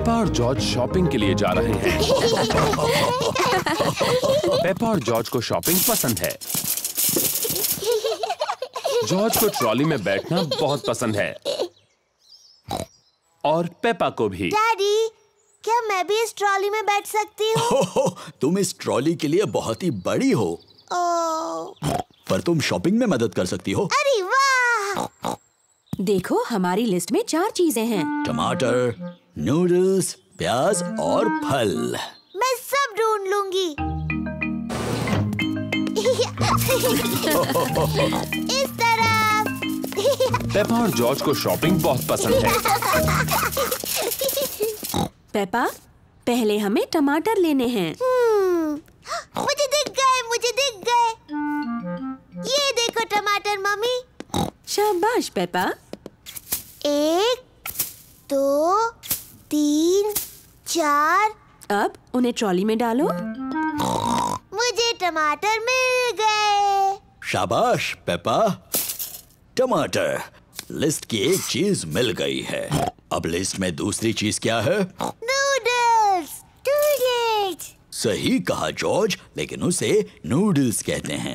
Peppa और George shopping के लिए जा रहे हैं। पेपा और जॉर्ज को शॉपिंग पसंद है। जॉर्ज को ट्रॉली में बैठना बहुत पसंद है और पेपा को भी। डैडी, क्या मैं भी इस ट्रॉली में बैठ सकती हूँ? तुम इस ट्रॉली के लिए बहुत ही बड़ी हो। पर तुम शॉपिंग में मदद कर सकती हो। अरे वाह! देखो, हमारी लिस्ट में 4 चीजें हैं। टमाटर, नूडल्स, प्याज और फल। मैं सब ढूंढ लूंगी। इस तरफ। पेपा और जॉर्ज को शॉपिंग बहुत पसंद है। पेपा, पहले हमें टमाटर लेने हैं। मुझे दिख गए। ये देखो टमाटर मम्मी। शाबाश पेपा। 1, 2, 3, 4। अब उन्हें ट्रॉली में डालो। मुझे टमाटर मिल गए। शाबाश पेपा। टमाटर। लिस्ट की एक चीज मिल गई है। अब लिस्ट में दूसरी चीज क्या है? नूडल्स। सही कहा जॉर्ज, लेकिन उसे नूडल्स कहते हैं।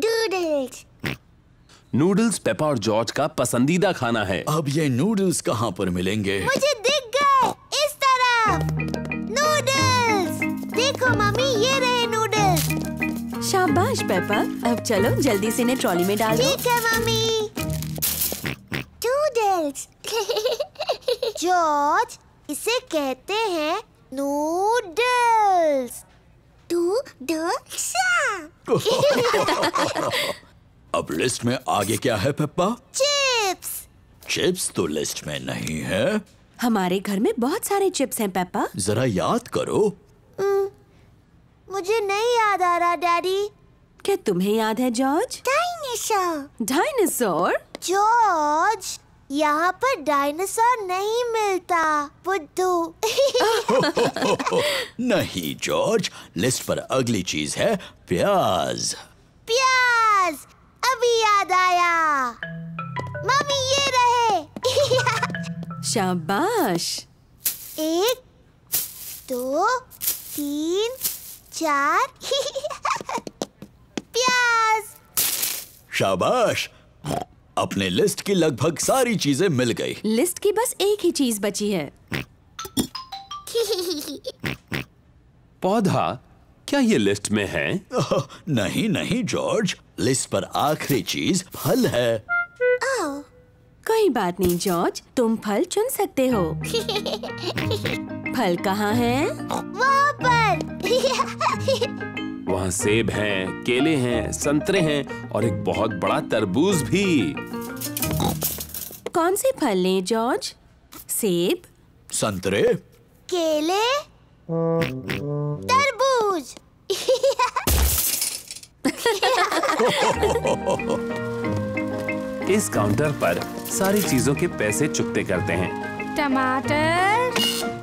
नूडल्स पेपा और जॉर्ज का पसंदीदा खाना है। अब ये नूडल्स कहाँ पर मिलेंगे? मुझे दिख गए। इस तरफ। नूडल्स। देखो मम्मी, ये रहे नूडल्स। शाबाश पेपा। अब चलो जल्दी से इन्हें ट्रॉली में डाल दो। ठीक है मम्मी। नूडल्स। जॉर्ज, इसे कहते हैं नूडल्स। अब लिस्ट में आगे क्या है पेप्पा? चिप्स। चिप्स तो लिस्ट में नहीं है। हमारे घर में बहुत सारे चिप्स हैं पेपा। जरा याद करो। मुझे नहीं याद आ रहा डैडी। क्या तुम्हें याद है जॉर्ज? डायनासोर। जॉर्ज, यहाँ पर डायनासोर नहीं मिलता। बुद्धू। नहीं जॉर्ज, लिस्ट पर अगली चीज है प्याज। प्याज। अभी याद आया। मम्मी, ये रहे। शाबाश। 1, 2, 3, 4। प्याज। शाबाश। अपने लिस्ट की लगभग सारी चीजें मिल गई। लिस्ट की बस एक ही चीज बची है। पौधा। क्या ये लिस्ट में है? नहीं जॉर्ज, लिस्ट पर आखिरी चीज फल है। कोई बात नहीं जॉर्ज, तुम फल चुन सकते हो। फल कहाँ हैं? वहाँ पर। वहाँ सेब हैं, केले हैं, संतरे हैं और एक बहुत बड़ा तरबूज भी। कौन से फल लें जॉर्ज? सेब, संतरे, केले, तरबूज। इस काउंटर पर सारी चीजों के पैसे चुकते करते हैं। टमाटर,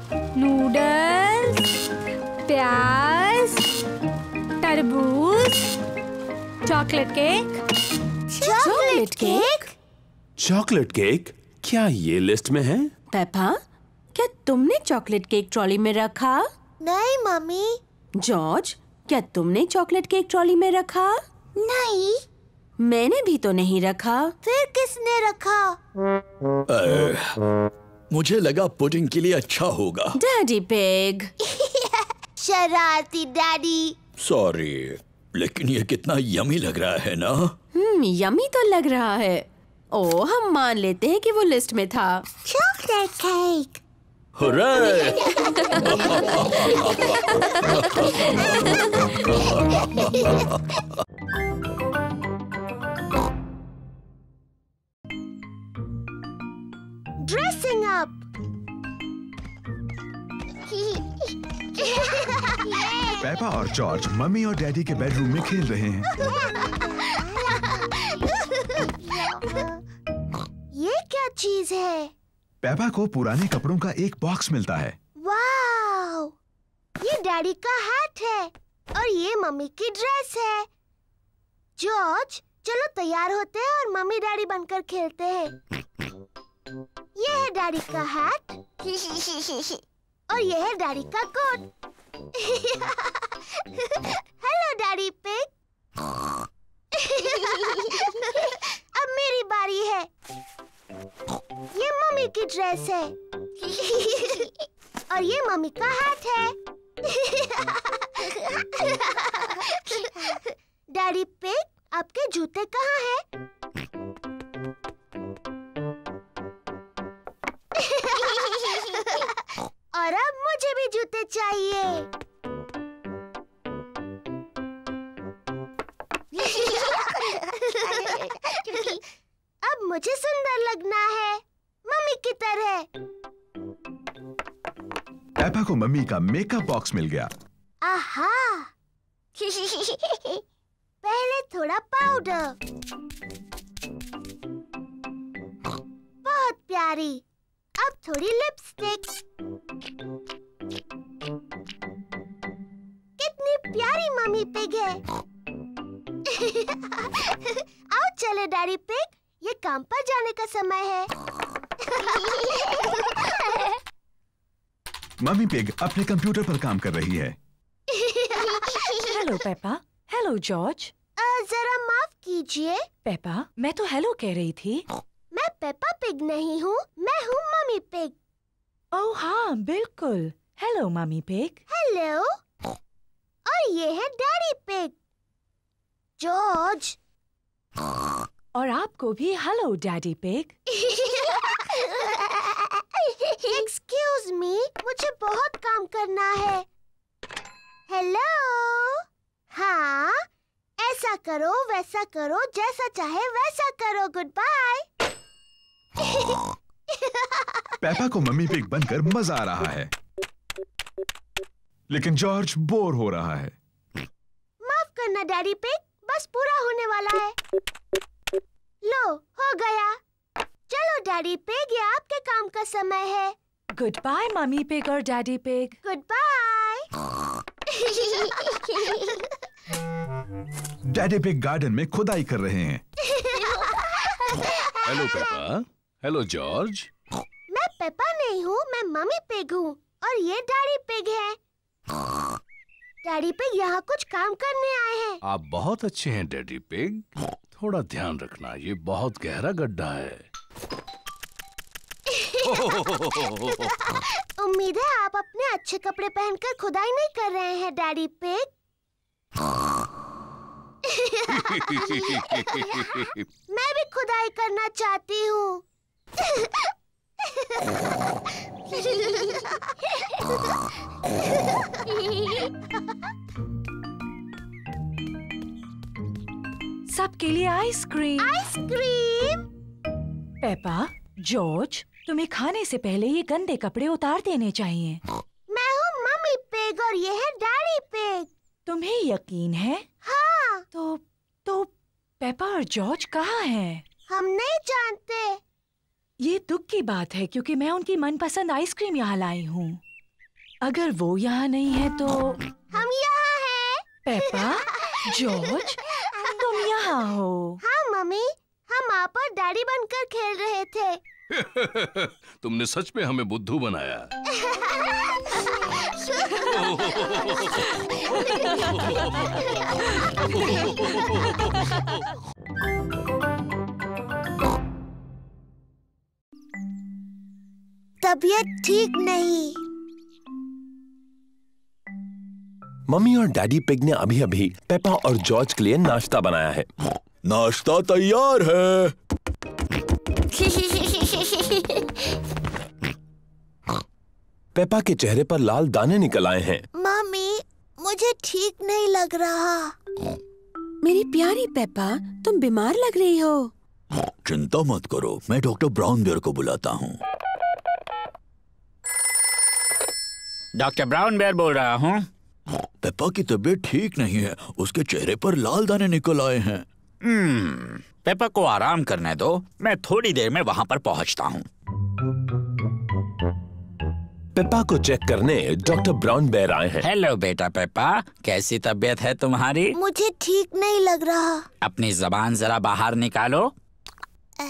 नूडल्स, प्याज, तरबूज, chocolate cake. Chocolate cake? Chocolate cake? क्या ये लिस्ट में है? पेपा, क्या तुमने चॉकलेट केक ट्रॉली में रखा? नहीं मम्मी। जॉर्ज, क्या तुमने चॉकलेट केक ट्रॉली में रखा? नहीं। मैंने भी तो नहीं रखा। फिर किसने रखा? मुझे लगा पुडिंग के लिए अच्छा होगा। Daddy pig. शरारती डैडी। सॉरी, लेकिन ये कितना यमी लग रहा है ना? यमी तो लग रहा है। ओ, हम मान लेते हैं कि वो लिस्ट में था। Chocolate cake. Hooray! Dressing up. Peppa और जॉर्ज मम्मी और डैडी के बेडरूम में खेल रहे हैं। ये क्या चीज है? पेपा को पुराने कपड़ों का एक बॉक्स मिलता है। वाव! ये डैडी का हैट है और ये मम्मी की ड्रेस है। जॉर्ज, चलो तैयार होते हैं और मम्मी डैडी बनकर खेलते हैं। ये है डैडी का हैट। और ये है डैडी का कोट। Hello daddy pig. अब मेरी बारी है। ये मम्मी की ड्रेस है और ये मम्मी का हैट है। डैडी पिग, आपके जूते कहाँ हैं? और अब मुझे भी जूते चाहिए। अब मुझे सुंदर लगना है, मम्मी की तरह। पेपा को मम्मी का मेकअप बॉक्स मिल गया। आहा। पहले थोड़ा पाउडर। बहुत प्यारी। अब थोड़ी लिपस्टिक। कितनी प्यारी मम्मी पिग है। आओ चले डैडी पिग, ये काम पर जाने का समय है। मम्मी पिग अपने कंप्यूटर पर काम कर रही है। Hello Peppa. Hello George. जरा माफ कीजिए। पेपा, मैं तो हेलो कह रही थी। मैं पेपा पिग नहीं हूँ, मैं हूँ मम्मी पिग। ओह हाँ, बिल्कुल। Hello mummy pig. हेलो। और ये है डैडी पिग। जॉर्ज। और आपको भी hello daddy pig. Excuse me, मुझे बहुत काम करना है। हेलो। हाँ, ऐसा करो वैसा करो, जैसा चाहे वैसा करो। Good bye. पेपा को मम्मी पिग बनकर मजा आ रहा है, लेकिन जॉर्ज बोर हो रहा है। माफ करना डैडी पिग, बस पूरा होने वाला है। लो, हो गया। चलो डैडी पिग, ये आपके काम का समय है। गुड बाय मम्मी पिग और daddy pig. Good bye. Daddy pig garden में खुदाई कर रहे हैं। Hello Peppa. Hello George. मैं पेपा नहीं हूँ, मैं मम्मी पिग हूँ और ये डैडी पिग है। डैडी पिग यहाँ कुछ काम करने आए हैं। आप बहुत अच्छे हैं डैडी पिग। थोड़ा ध्यान रखना, ये बहुत गहरा गड्ढा है। उम्मीद है आप अपने अच्छे कपड़े पहनकर खुदाई नहीं कर रहे हैं डैडी पिग। मैं भी खुदाई करना चाहती हूँ। सबके लिए आइसक्रीम। आइसक्रीम। पेपा, जॉर्ज, तुम्हें खाने से पहले ये गंदे कपड़े उतार देने चाहिए। मैं हूँ मम्मी पिग और ये है डैडी पिग। तुम्हें यकीन है? हाँ। तो पेपा और जॉर्ज कहाँ हैं? हम नहीं जानते। ये दुख की बात है क्योंकि मैं उनकी मनपसंद आइसक्रीम यहाँ लाई हूँ। अगर वो यहाँ नहीं है तो हम यहाँ हैं। पेपा, जॉर्ज, तुम यहाँ हो। हाँ मम्मी, हम आप और डैडी बनकर खेल रहे थे। तुमने सच में हमें बुद्धू बनाया। तबीयत ठीक नहीं। मम्मी और डैडी पिग ने अभी अभी पेपा और जॉर्ज के लिए नाश्ता बनाया है। नाश्ता तैयार है। पेपा के चेहरे पर लाल दाने निकल आए हैं। मम्मी, मुझे ठीक नहीं लग रहा। मेरी प्यारी पेपा, तुम बीमार लग रही हो। चिंता मत करो, मैं डॉक्टर ब्राउन बेयर को बुलाता हूँ। डॉक्टर ब्राउन बेयर बोल रहा हूँ। पेपा की तबीयत ठीक नहीं है, उसके चेहरे पर लाल दाने निकल आए हैं। पेपा को आराम करने दो, मैं थोड़ी देर में वहाँ पर पहुँचता हूँ। पेपा को चेक करने डॉक्टर ब्राउन बेयर आए हैं। हेलो बेटा पेपा, कैसी तबीयत है तुम्हारी? मुझे ठीक नहीं लग रहा। अपनी जबान जरा बाहर निकालो।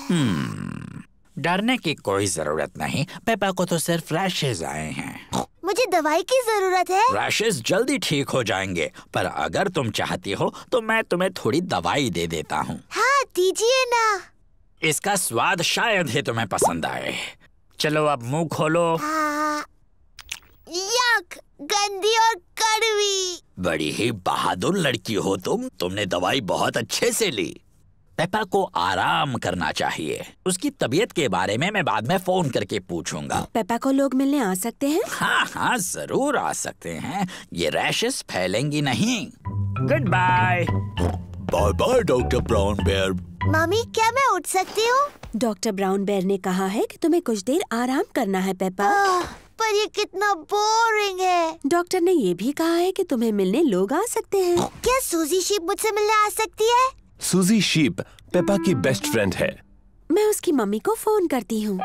डरने की कोई जरूरत नहीं, पेपा को तो सिर्फ रैशेज आए हैं। दवाई की जरूरत है। रैशेस जल्दी ठीक हो जाएंगे, पर अगर तुम चाहती हो तो मैं तुम्हें थोड़ी दवाई दे देता हूँ। हाँ दीजिए ना। इसका स्वाद शायद ही तुम्हें पसंद आए। चलो अब मुंह खोलो। हाँ, यक, गंदी और कड़वी। बड़ी ही बहादुर लड़की हो तुमने दवाई बहुत अच्छे से ली। पेपा को आराम करना चाहिए। उसकी तबीयत के बारे में मैं बाद में फोन करके पूछूंगा। पेपा को लोग मिलने आ सकते हैं? हाँ हाँ जरूर आ सकते हैं। ये रैशेस फैलेंगी नहीं। Good bye. Bye bye doctor Brown Bear. Mummy क्या मैं उठ सकती हूँ? डॉक्टर ब्राउन बेयर ने कहा है कि तुम्हें कुछ देर आराम करना है पेपा। पर ये कितना बोरिंग है। डॉक्टर ने ये भी कहा है कि तुम्हें मिलने लोग आ सकते हैं। क्या सूजी शीप मुझसे मिलने आ सकती है? सूजी शीप पेपा की बेस्ट फ्रेंड है। मैं उसकी मम्मी को फोन करती हूँ।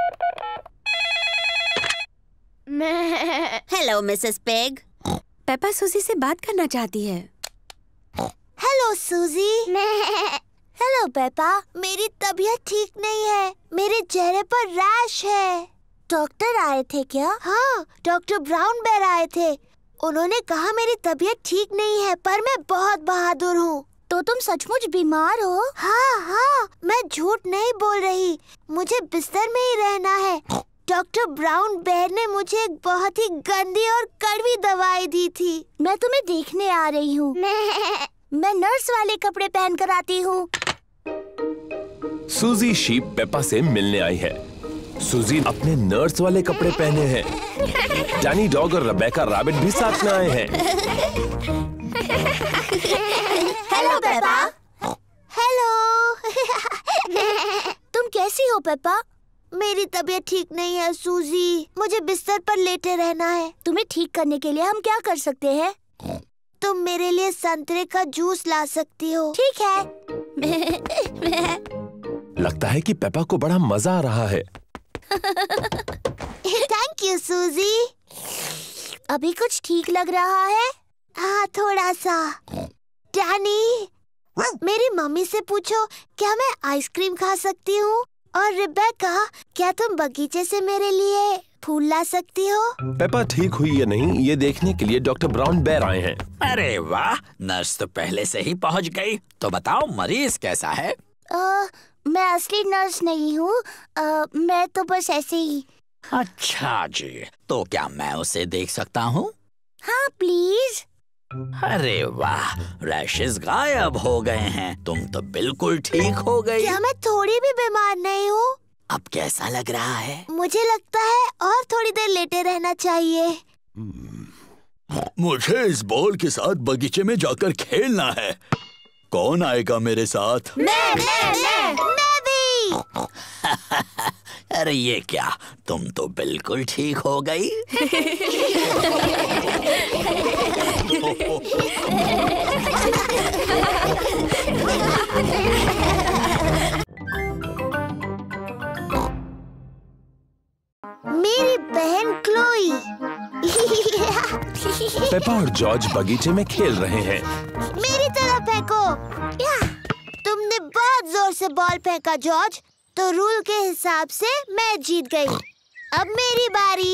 Hello Mrs pig. पेपा सूजी से बात करना चाहती है। हेलो सूजी। हेलो पेपा, मेरी तबीयत ठीक नहीं है। मेरे चेहरे पर रैश है। डॉक्टर आए थे क्या? हाँ, डॉक्टर ब्राउन बेयर आए थे। उन्होंने कहा मेरी तबीयत ठीक नहीं है, पर मैं बहुत बहादुर हूँ। तो तुम सचमुच बीमार हो? हाँ हाँ, मैं झूठ नहीं बोल रही। मुझे बिस्तर में ही रहना है। डॉक्टर ब्राउन बेयर ने मुझे एक बहुत ही गंदी और कड़वी दवाई दी थी। मैं तुम्हें देखने आ रही हूँ। मैं नर्स वाले कपड़े पहन कर आती हूँ। सूजी शीप पेपा से मिलने आई है। सूजी अपने नर्स वाले कपड़े पहने हैं। डैनी डॉग और रेबेका रैबिट भी साथ में आए हैं। Hello Peppa. हेलो। तुम कैसी हो पेपा? मेरी तबीयत ठीक नहीं है सूजी। मुझे बिस्तर पर लेटे रहना है। तुम्हें ठीक करने के लिए हम क्या कर सकते हैं? तुम मेरे लिए संतरे का जूस ला सकती हो। ठीक है। लगता है कि पेपा को बड़ा मजा आ रहा है। थैंक यू सूजी। अभी कुछ ठीक लग रहा है? हाँ थोड़ा सा। डैनी, मेरी मम्मी से पूछो क्या मैं आइसक्रीम खा सकती हूँ? और रेबेका, क्या तुम बगीचे से मेरे लिए फूल ला सकती हो? पेपा ठीक हुई या नहीं ये देखने के लिए डॉक्टर ब्राउन बेयर आए हैं। अरे वाह, नर्स तो पहले से ही पहुंच गई। तो बताओ मरीज कैसा है? मैं असली नर्स नहीं हूँ। मैं तो बस ऐसे ही। अच्छा जी, तो क्या मैं उसे देख सकता हूँ? हाँ प्लीज। अरे वाह, रैशेस गायब हो गए हैं। तुम तो बिल्कुल ठीक हो गई। क्या मैं थोड़ी भी बीमार नहीं हूँ? अब कैसा लग रहा है? मुझे लगता है और थोड़ी देर लेटे रहना चाहिए। मुझे इस बॉल के साथ बगीचे में जाकर खेलना है। कौन आएगा मेरे साथ? मैं भी। अरे ये क्या, तुम तो बिल्कुल ठीक हो गई। मेरी बहन क्लोई। पेपा और जॉर्ज बगीचे में खेल रहे हैं। मेरी तरफ फेंको। तुमने बहुत जोर से बॉल फेंका जॉर्ज, तो रूल के हिसाब से मैं जीत गई। अब मेरी बारी।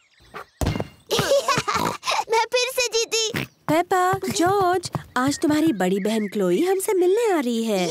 मैं फिर से जीती। पेपा, जॉर्ज, आज तुम्हारी बड़ी बहन क्लोई हमसे मिलने आ रही है।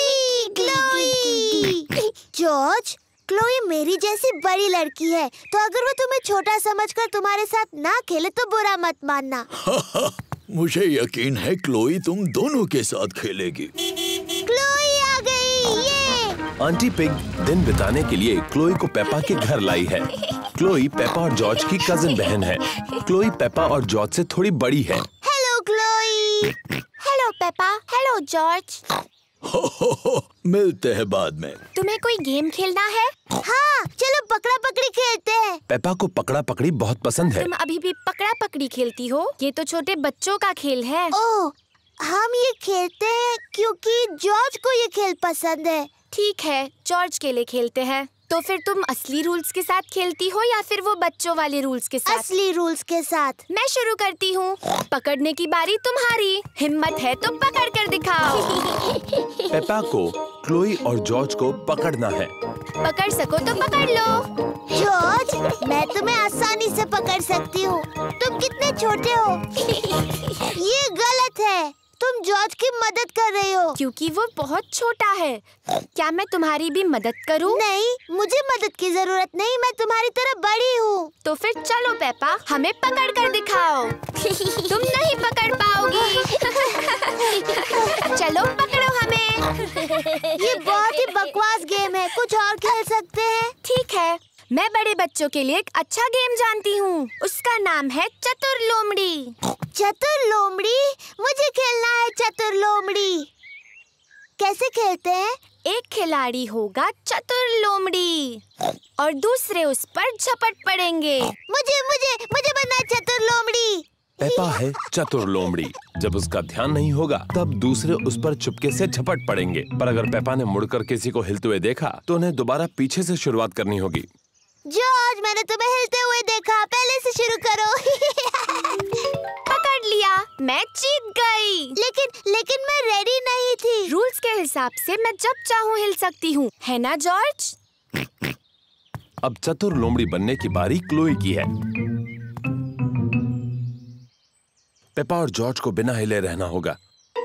क्लोई। जॉर्ज, क्लोई मेरी जैसी बड़ी लड़की है, तो अगर वो तुम्हें छोटा समझकर तुम्हारे साथ ना खेले तो बुरा मत मानना। मुझे यकीन है क्लोई तुम दोनों के साथ खेलेगी। क्लोई आ गई। ये आंटी पिग दिन बिताने के लिए क्लोई को पेपा के घर लाई है। क्लोई पेपा और जॉर्ज की कजिन बहन है। क्लोई पेपा और जॉर्ज से थोड़ी बड़ी है। Hello Chloe. Hello Peppa. Hello George. हो, मिलते हैं बाद में। तुम्हें कोई गेम खेलना है? हाँ, चलो पकड़ा पकड़ी खेलते हैं। पेपा को पकड़ा पकड़ी बहुत पसंद है। तुम अभी भी पकड़ा पकड़ी खेलती हो? ये तो छोटे बच्चों का खेल है। ओह, हम ये खेलते हैं क्योंकि जॉर्ज को ये खेल पसंद है। ठीक है, जॉर्ज के लिए खेलते हैं। तो फिर तुम असली रूल्स के साथ खेलती हो या फिर वो बच्चों वाले रूल्स के साथ? असली रूल्स के साथ। मैं शुरू करती हूँ। पकड़ने की बारी तुम्हारी। हिम्मत है तो पकड़ कर दिखाओ। पेपा को क्लोई और जॉर्ज को पकड़ना है। पकड़ सको तो पकड़ लो। जॉर्ज, मैं तुम्हें आसानी से पकड़ सकती हूँ। तुम कितने छोटे हो। ये गलत है। तुम जॉर्ज की मदद कर रही हो। क्योंकि वो बहुत छोटा है। क्या मैं तुम्हारी भी मदद करूं? नहीं, मुझे मदद की जरूरत नहीं। मैं तुम्हारी तरह बड़ी हूँ। तो फिर चलो पेपा, हमें पकड़ कर दिखाओ। तुम नहीं पकड़ पाओगी। चलो पकड़ो हमें। ये बहुत ही बकवास गेम है। कुछ और खेल सकते हैं? ठीक है, मैं बड़े बच्चों के लिए एक अच्छा गेम जानती हूँ। उसका नाम है चतुर लोमड़ी। चतुर लोमड़ी? मुझे खेलना है चतुर लोमड़ी। कैसे खेलते हैं? एक खिलाड़ी होगा चतुर लोमड़ी और दूसरे उस पर झपट पड़ेंगे। मुझे मुझे मुझे बनना है चतुर लोमड़ी। पेपा है चतुर लोमड़ी। जब उसका ध्यान नहीं होगा तब दूसरे उस पर चुपके से झपट पड़ेंगे। पर अगर पेपा ने मुड़कर किसी को हिलते हुए देखा तो उन्हें दोबारा पीछे से शुरुआत करनी होगी। जॉर्ज, मैंने तुम्हें हिलते हुए देखा। पहले से शुरू करो। पकड़ लिया, मैं जीत गई। लेकिन मैं रेडी नहीं थी। रूल्स के हिसाब से मैं जब चाहूँ हिल सकती हूँ, है ना जॉर्ज? अब चतुर लोमड़ी बनने की बारी क्लोई की है। पेपा और जॉर्ज को बिना हिले रहना होगा।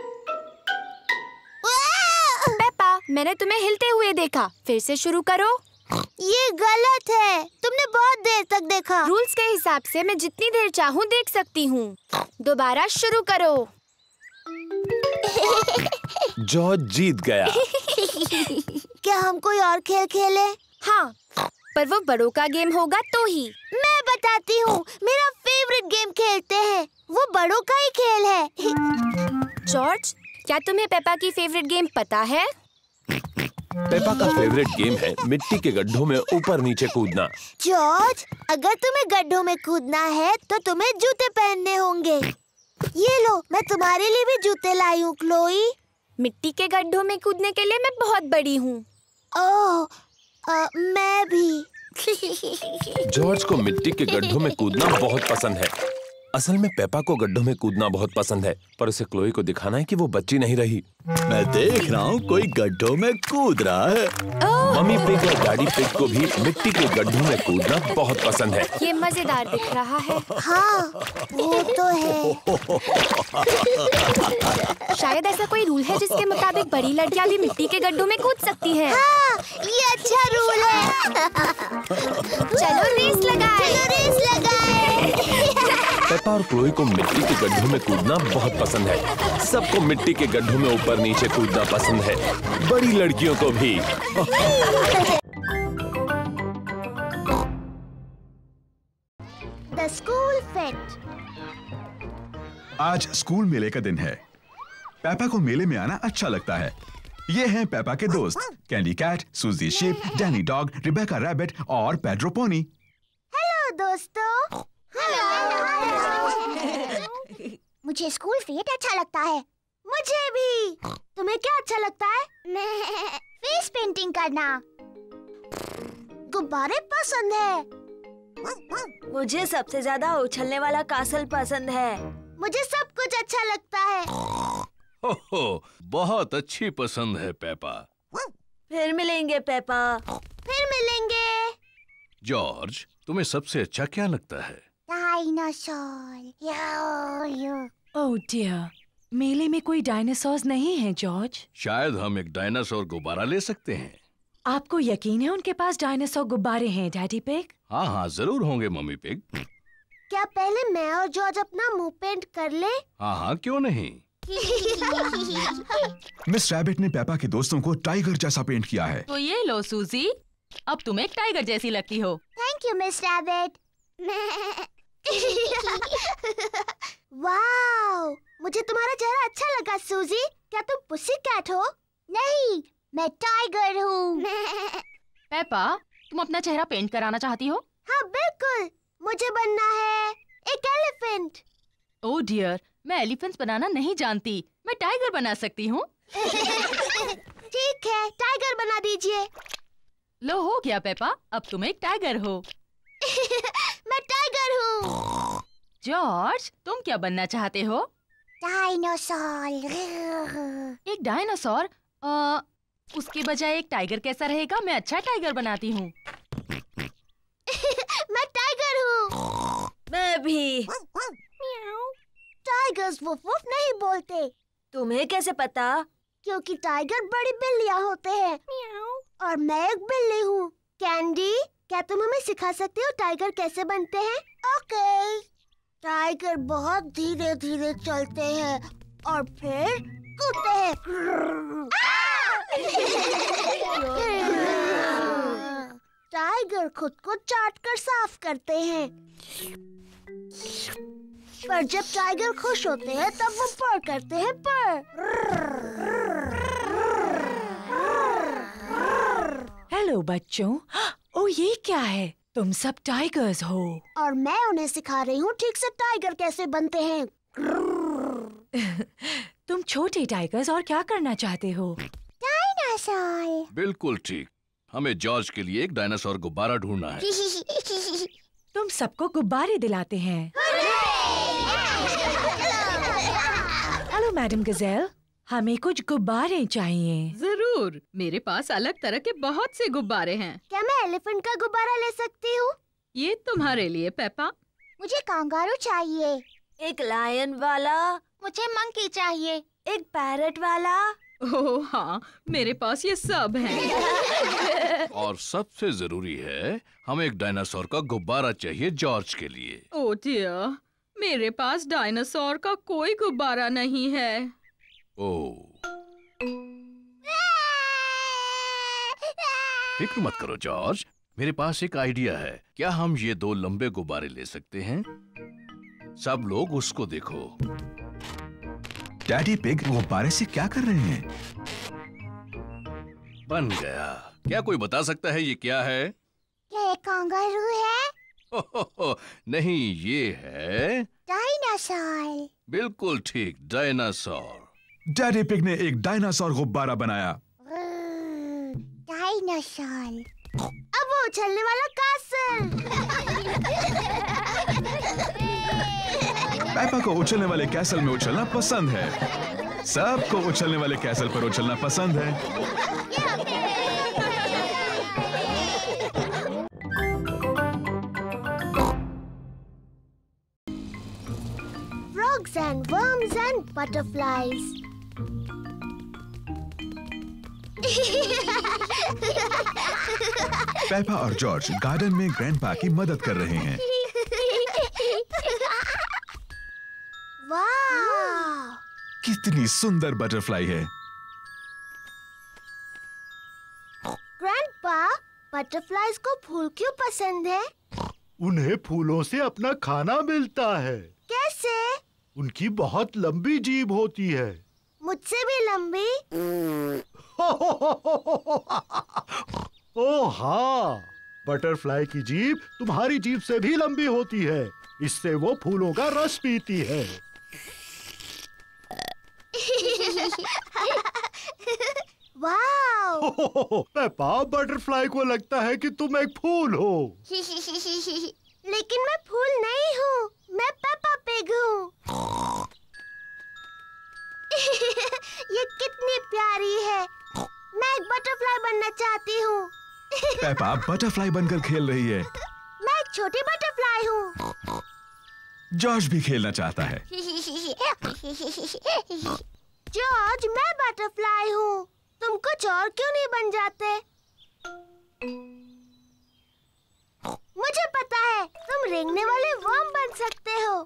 पेपा, मैंने तुम्हें हिलते हुए देखा। फिर से शुरू करो। ये गलत है। तुमने बहुत देर तक देखा। रूल्स के हिसाब से मैं जितनी देर चाहूँ देख सकती हूँ। दोबारा शुरू करो। जॉर्ज जीत गया। क्या हम कोई और खेल खेले? हाँ, पर वो बड़ों का गेम होगा तो ही। मैं बताती हूँ। मेरा फेवरेट गेम खेलते हैं। वो बड़ों का ही खेल है। जॉर्ज, क्या तुम्हें पेपा की फेवरेट गेम पता है? पेपा का फेवरेट गेम है मिट्टी के गड्ढों में ऊपर नीचे कूदना। जॉर्ज, अगर तुम्हें गड्ढों में कूदना है तो तुम्हें जूते पहनने होंगे। ये लो, मैं तुम्हारे लिए भी जूते लाई हूँ क्लोई। मिट्टी के गड्ढों में कूदने के लिए मैं बहुत बड़ी हूँ। ओह, मैं भी। जॉर्ज को मिट्टी के गड्ढों में कूदना बहुत पसंद है। असल में पेपा को गड्ढों में कूदना बहुत पसंद है, पर उसे क्लोई को दिखाना है कि वो बच्ची नहीं रही। मैं देख रहा हूँ कोई गड्ढों में कूद रहा है। मम्मी पिग और डैडी पिग को भी मिट्टी के गड्ढों में कूदना बहुत पसंद है। ये मजेदार दिख रहा है। हाँ, वो तो है। शायद ऐसा कोई रूल है जिसके मुताबिक बड़ी लड़कियां भी मिट्टी के गड्ढों में कूद सकती हैं। हाँ, ये अच्छा रूल है। चलो रेस लगाएं। पेपा और क्लोई को मिट्टी के गड्ढों में कूदना बहुत पसंद है। सबको मिट्टी के गड्ढों में ऊपर नीचे कूदना पसंद है, बड़ी लड़कियों को भी। The school fete. आज स्कूल मेले का दिन है। पेपा को मेले में आना अच्छा लगता है। ये हैं पेपा के दोस्त, Candy Cat, Suzy Sheep, Danny Dog, Rebecca Rabbit और पेड्रो पोनी। हेलो दोस्तों। मुझे स्कूल फेट अच्छा लगता है। मुझे भी। तुम्हें क्या अच्छा लगता है? फेस पेंटिंग करना। गुब्बारे पसंद है। मुझे सबसे ज्यादा उछलने वाला कासल पसंद है। मुझे सब कुछ अच्छा लगता है। हो, बहुत अच्छी पसंद है पेपा। फिर मिलेंगे पेपा। फिर मिलेंगे। जॉर्ज, तुम्हें सबसे अच्छा क्या लगता है? डायनासोर। ओह डियर, मेले में कोई डायनासोर्स नहीं है जॉर्ज। शायद हम एक डायनासोर गुब्बारा ले सकते हैं। आपको यकीन है उनके पास डायनासोर गुब्बारे हैं डैडी पिग? हाँ हाँ, जरूर होंगे मम्मी पिग। क्या पहले मैं और जॉर्ज अपना मुंह पेंट कर ले? हाँ हाँ, क्यों नहीं। मिस रैबिट ने पेपा के दोस्तों को टाइगर जैसा पेंट किया है। तो ये लो सूजी, अब तुम एक टाइगर जैसी लगती हो। Thank you miss Rabbit. Wow, मुझे तुम्हारा चेहरा अच्छा लगा सूजी। क्या तुम पुसी कैट हो? नहीं, मैं टाइगर हूँ। पेपा, तुम अपना चेहरा पेंट कराना चाहती हो? हाँ बिल्कुल, मुझे बनना है एक एलिफेंट। ओह डियर, मैं एलिफेंट्स बनाना नहीं जानती। मैं टाइगर बना सकती हूँ। ठीक है, टाइगर बना दीजिए। लो हो गया पेपा, अब तुम एक टाइगर हो। मैं टाइगर हूँ। जॉर्ज, तुम क्या बनना चाहते हो? डायनासोर। एक डायनासोर? उसके बजाय एक टाइगर कैसा रहेगा? मैं अच्छा टाइगर बनाती हूँ। मैं टाइगर हूँ। मैं भी। टाइगर्स वुफ वुफ नहीं बोलते। तुम्हें कैसे पता? क्योंकि टाइगर बड़ी बिल्लियाँ होते हैं और मैं एक बिल्ली हूँ। कैंडी, क्या तुम हमें सिखा सकते हो टाइगर कैसे बनते हैं? ओके। टाइगर बहुत धीरे धीरे चलते हैं और फिर कूदते हैं। टाइगर खुद को चाट कर साफ करते हैं। पर जब टाइगर खुश होते हैं तब वो पर करते हैं पर। हेलो बच्चों। ओ ये क्या है? तुम सब टाइगर्स हो। और मैं उन्हें सिखा रही हूँ ठीक से टाइगर कैसे बनते हैं। तुम छोटे टाइगर्स और क्या करना चाहते हो? डायनासोर। बिल्कुल ठीक। हमें जॉर्ज के लिए एक डायनासोर गुब्बारा ढूंढना है। तुम सबको गुब्बारे दिलाते हैं। हेलो मैडम गजेल, हमें कुछ गुब्बारे चाहिए। जरूर, मेरे पास अलग तरह के बहुत से गुब्बारे हैं। क्या मैं एलिफेंट का गुब्बारा ले सकती हूँ? ये तुम्हारे लिए पेपा। मुझे कांगारू चाहिए। एक लायन वाला। मुझे मंकी चाहिए। एक पैरट वाला। ओह हाँ, मेरे पास ये सब हैं। और सबसे जरूरी है, हमें एक डायनासोर का गुब्बारा चाहिए जॉर्ज के लिए। ओह डियर, मेरे पास डायनासोर का कोई गुब्बारा नहीं है। ओह, फिक्र मत करो जॉर्ज, मेरे पास एक आइडिया है। क्या हम ये 2 लंबे गुब्बारे ले सकते हैं? सब लोग उसको देखो। डैडी पिग गुब्बारे से क्या कर रहे हैं? बन गया। क्या कोई बता सकता है ये क्या है? क्या ये कांगारू है? नहीं, ये है डायनासोर। बिल्कुल ठीक, डायनासोर। डैडी पिग ने एक डायनासोर गुब्बारा बनाया। डायनासोर। अब वो उछलने वाला कासल। पेपा को उछलने वाले कैसल में उछलना पसंद है। सबको उछलने वाले कैसल पर उछलना पसंद है। Frogs and worms and butterflies. Peppa और जॉर्ज गार्डन में ग्रैंडपा की मदद कर रहे हैं। वाह! कितनी सुंदर बटरफ्लाई है। ग्रैंडपा, बटरफ्लाइज को फूल क्यों पसंद है? उन्हें फूलों से अपना खाना मिलता है। कैसे? उनकी बहुत लंबी जीभ होती है। मुझसे भी लंबी? ओह हाँ, बटरफ्लाई की जीभ तुम्हारी जीभ से भी लंबी होती है। इससे वो फूलों का रस पीती है। वाओ! पेपा, बटरफ्लाई को लगता है कि तुम एक फूल हो। लेकिन मैं फूल नहीं हूँ, मैं पेपा पिग हूँ। ये कितनी प्यारी है। मैं एक बटरफ्लाई बनना चाहती हूँ। पेपा बटरफ्लाई बनकर खेल रही है। मैं एक छोटी बटरफ्लाई हूँ। जॉर्ज भी खेलना चाहता है। जॉर्ज, मैं बटरफ्लाई हूँ। तुम कुछ और क्यों नहीं बन जाते? मुझे पता है, तुम रेंगने वाले वर्म बन सकते हो।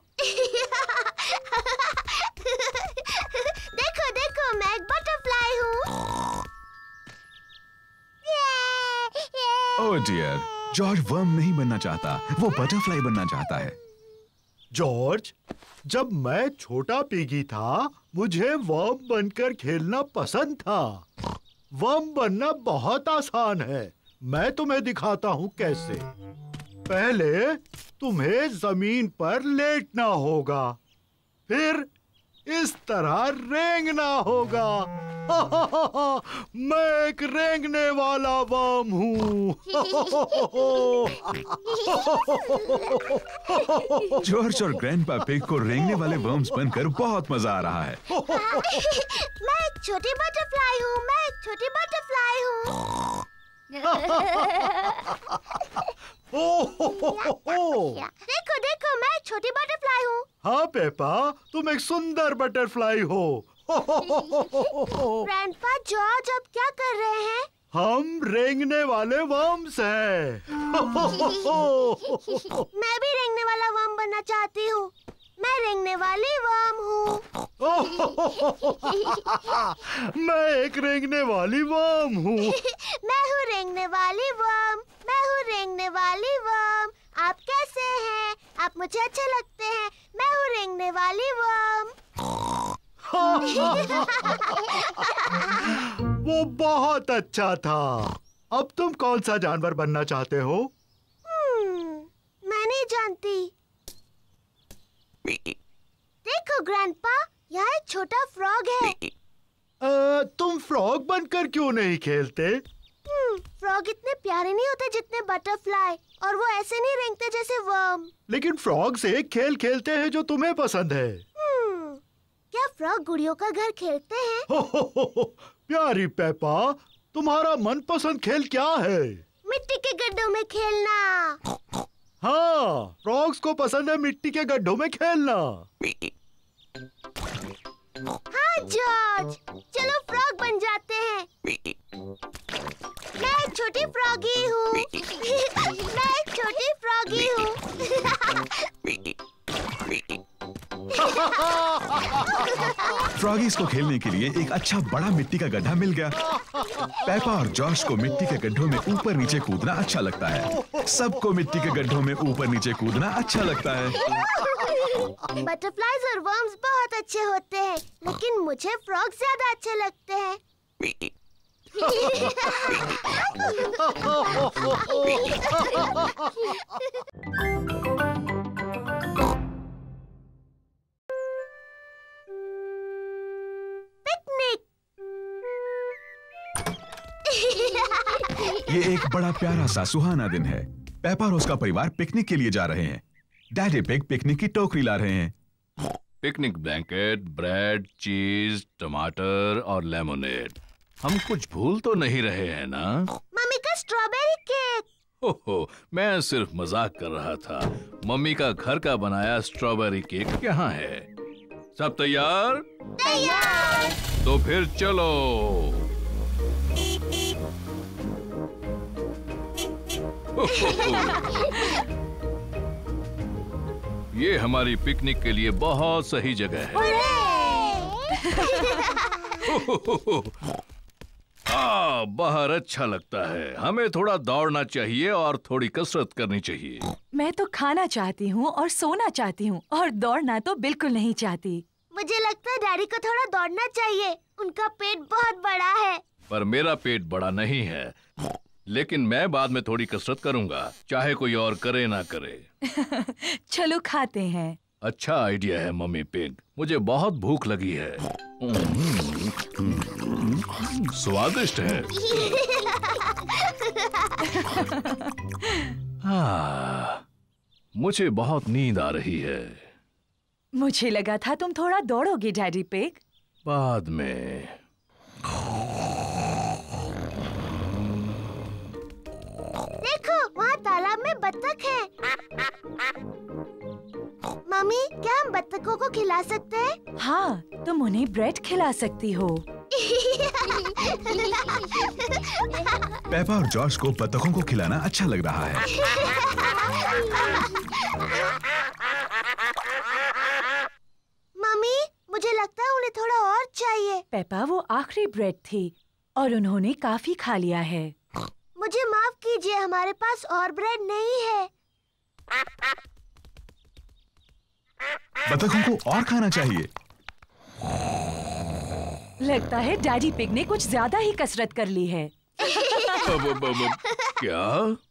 देखो देखो, मैं एक बटरफ्लाई हूँ। ओह डियर, जॉर्ज वर्म नहीं बनना चाहता, वो बटरफ्लाई बनना चाहता है। जॉर्ज, जब मैं छोटा पिगी था, मुझे वर्म बनकर खेलना पसंद था। वर्म बनना बहुत आसान है। मैं तुम्हें दिखाता हूँ कैसे। पहले तुम्हें जमीन पर लेटना होगा, फिर इस तरह रेंगना होगा। मैं एक रेंगने वाला वर्म हूँ। जॉर्ज और ग्रैंडपा पिग को रेंगने वाले वर्म्स बनकर बहुत मजा आ रहा है। मैं एक एक छोटी बटरफ्लाई हूँ, मैं एक छोटी बटरफ्लाई हूँ। देखो देखो, मैं एक छोटी बटरफ्लाई हूँ। हाँ पेपा, तुम एक सुंदर बटरफ्लाई हो। ग्रैंडपा जॉर्ज अब क्या कर रहे हैं? हम रेंगने वाले वर्म्स हैं। मैं भी रेंगने वाला वर्म बनना चाहती हूँ। मैं रेंगने वाली वर्म हूँ। मैं एक रेंगने वाली वर्म हूँ। मैं हूँ रेंगने वाली वर्म। मैं हूँ रेंगने वाली वर्म। आप कैसे हैं? आप मुझे अच्छे लगते हैं। मैं हूँ रेंगने वाली वर्म। वो बहुत अच्छा था। अब तुम कौन सा जानवर बनना चाहते हो? मैं नहीं जानती। देखो ग्रैंडपा, यहाँ एक छोटा फ्रॉग है। तुम फ्रॉग बनकर क्यों नहीं खेलते? फ्रॉग इतने प्यारे नहीं होते जितने बटरफ्लाई, और वो ऐसे नहीं रेंगते जैसे वर्म। लेकिन फ्रॉग से एक खेल खेलते हैं जो तुम्हें पसंद है। क्या फ्रॉग गुड़ियों का घर खेलते हैं? प्यारी पेपा, तुम्हारा मनपसंद खेल क्या है? मिट्टी के गड्ढों में खेलना। हाँ, फ्रॉग्स को पसंद है मिट्टी के गड्ढों में खेलना। हाँ जॉर्ज, चलो फ्रॉग बन जाते हैं। मैं एक छोटी फ्रॉगी हूँ। मैं एक छोटी फ्रॉगी हूँ। फ्रॉगीज को खेलने के लिए एक अच्छा बड़ा मिट्टी का गड्ढा मिल गया। पेपा और जॉर्ज को मिट्टी के गड्ढों में ऊपर नीचे कूदना अच्छा लगता है। सबको मिट्टी के गड्ढों में ऊपर नीचे कूदना अच्छा लगता है। बटरफ्लाइज और वर्म्स बहुत अच्छे होते हैं, लेकिन मुझे फ्रॉग ज्यादा अच्छे लगते हैं। ये एक बड़ा प्यारा सा सुहाना दिन है। पेपा और उसका परिवार पिकनिक के लिए जा रहे हैं। डैडी पिग पिकनिक की टोकरी ला रहे हैं। पिकनिक ब्लैंकेट, ब्रेड, चीज, टमाटर और लेमोनेड। हम कुछ भूल तो नहीं रहे हैं ना? मम्मी का स्ट्रॉबेरी केक। ओहो, मैं सिर्फ मजाक कर रहा था। मम्मी का घर का बनाया स्ट्रॉबेरी केक यहाँ है। सब तैयार? तैयार। तो फिर चलो। ये हमारी पिकनिक के लिए बहुत सही जगह है। बाहर अच्छा लगता है। हमें थोड़ा दौड़ना चाहिए और थोड़ी कसरत करनी चाहिए। मैं तो खाना चाहती हूँ और सोना चाहती हूँ, और दौड़ना तो बिल्कुल नहीं चाहती। मुझे लगता है डैडी को थोड़ा दौड़ना चाहिए। उनका पेट बहुत बड़ा है। पर मेरा पेट बड़ा नहीं है। लेकिन मैं बाद में थोड़ी कसरत करूंगा, चाहे कोई और करे ना करे। चलो खाते हैं। अच्छा आइडिया है मम्मी पिग। मुझे बहुत भूख लगी है। स्वादिष्ट है। मुझे बहुत नींद आ रही है। मुझे लगा था तुम थोड़ा दौड़ोगे डैडी पिग। बाद में। देखो, वहाँ तालाब में बत्तख है। मम्मी, क्या हम बत्तखों को खिला सकते हैं? हाँ, तुम उन्हें ब्रेड खिला सकती हो। पेपा और जॉर्ज को बत्तखों को खिलाना अच्छा लग रहा है। मम्मी, मुझे लगता है उन्हें थोड़ा और चाहिए। पेपा, वो आखिरी ब्रेड थी और उन्होंने काफी खा लिया है। मुझे माफ कीजिए, हमारे पास और ब्रेड नहीं है। बत्तखों को और खाना चाहिए। लगता है डैडी पिग ने कुछ ज्यादा ही कसरत कर ली है। क्या?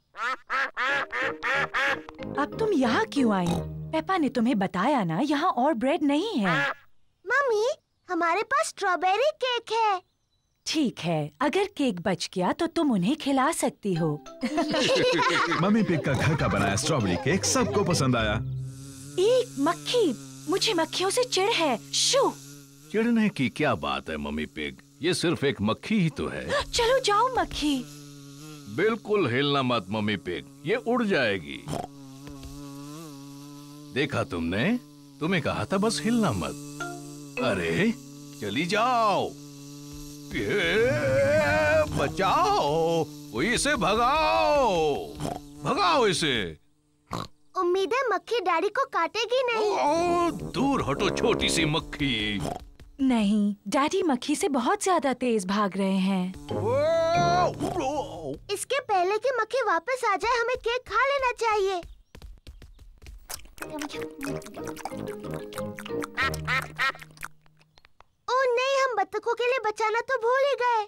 अब तुम यहाँ क्यों आई? पेपा ने तुम्हें बताया ना, यहाँ और ब्रेड नहीं है। मम्मी, हमारे पास स्ट्रॉबेरी केक है। ठीक है, अगर केक बच गया तो तुम उन्हें खिला सकती हो। मम्मी पिग का घर का बनाया स्ट्रॉबेरी केक सबको पसंद आया। एक मक्खी, मुझे मक्खियों से चिढ़ है। शू चिढ़ने की क्या बात है मम्मी पिग, ये सिर्फ एक मक्खी ही तो है। चलो जाओ मक्खी। बिल्कुल हिलना मत मम्मी पिग, ये उड़ जाएगी। देखा तुमने, तुम्हें कहा था बस हिलना मत। अरे चली जाओ, बचाओ, इसे भगाओ, भगाओ इसे। उम्मीद है मक्खी डैडी को काटेगी नहीं। दूर हटो छोटी सी मक्खी। नहीं, डैडी मक्खी से बहुत ज्यादा तेज भाग रहे हैं। इसके पहले कि मक्खी वापस आ जाए हमें केक खा लेना चाहिए। ओह नहीं, हम बत्तखों के लिए बचाना तो भूल ही गए।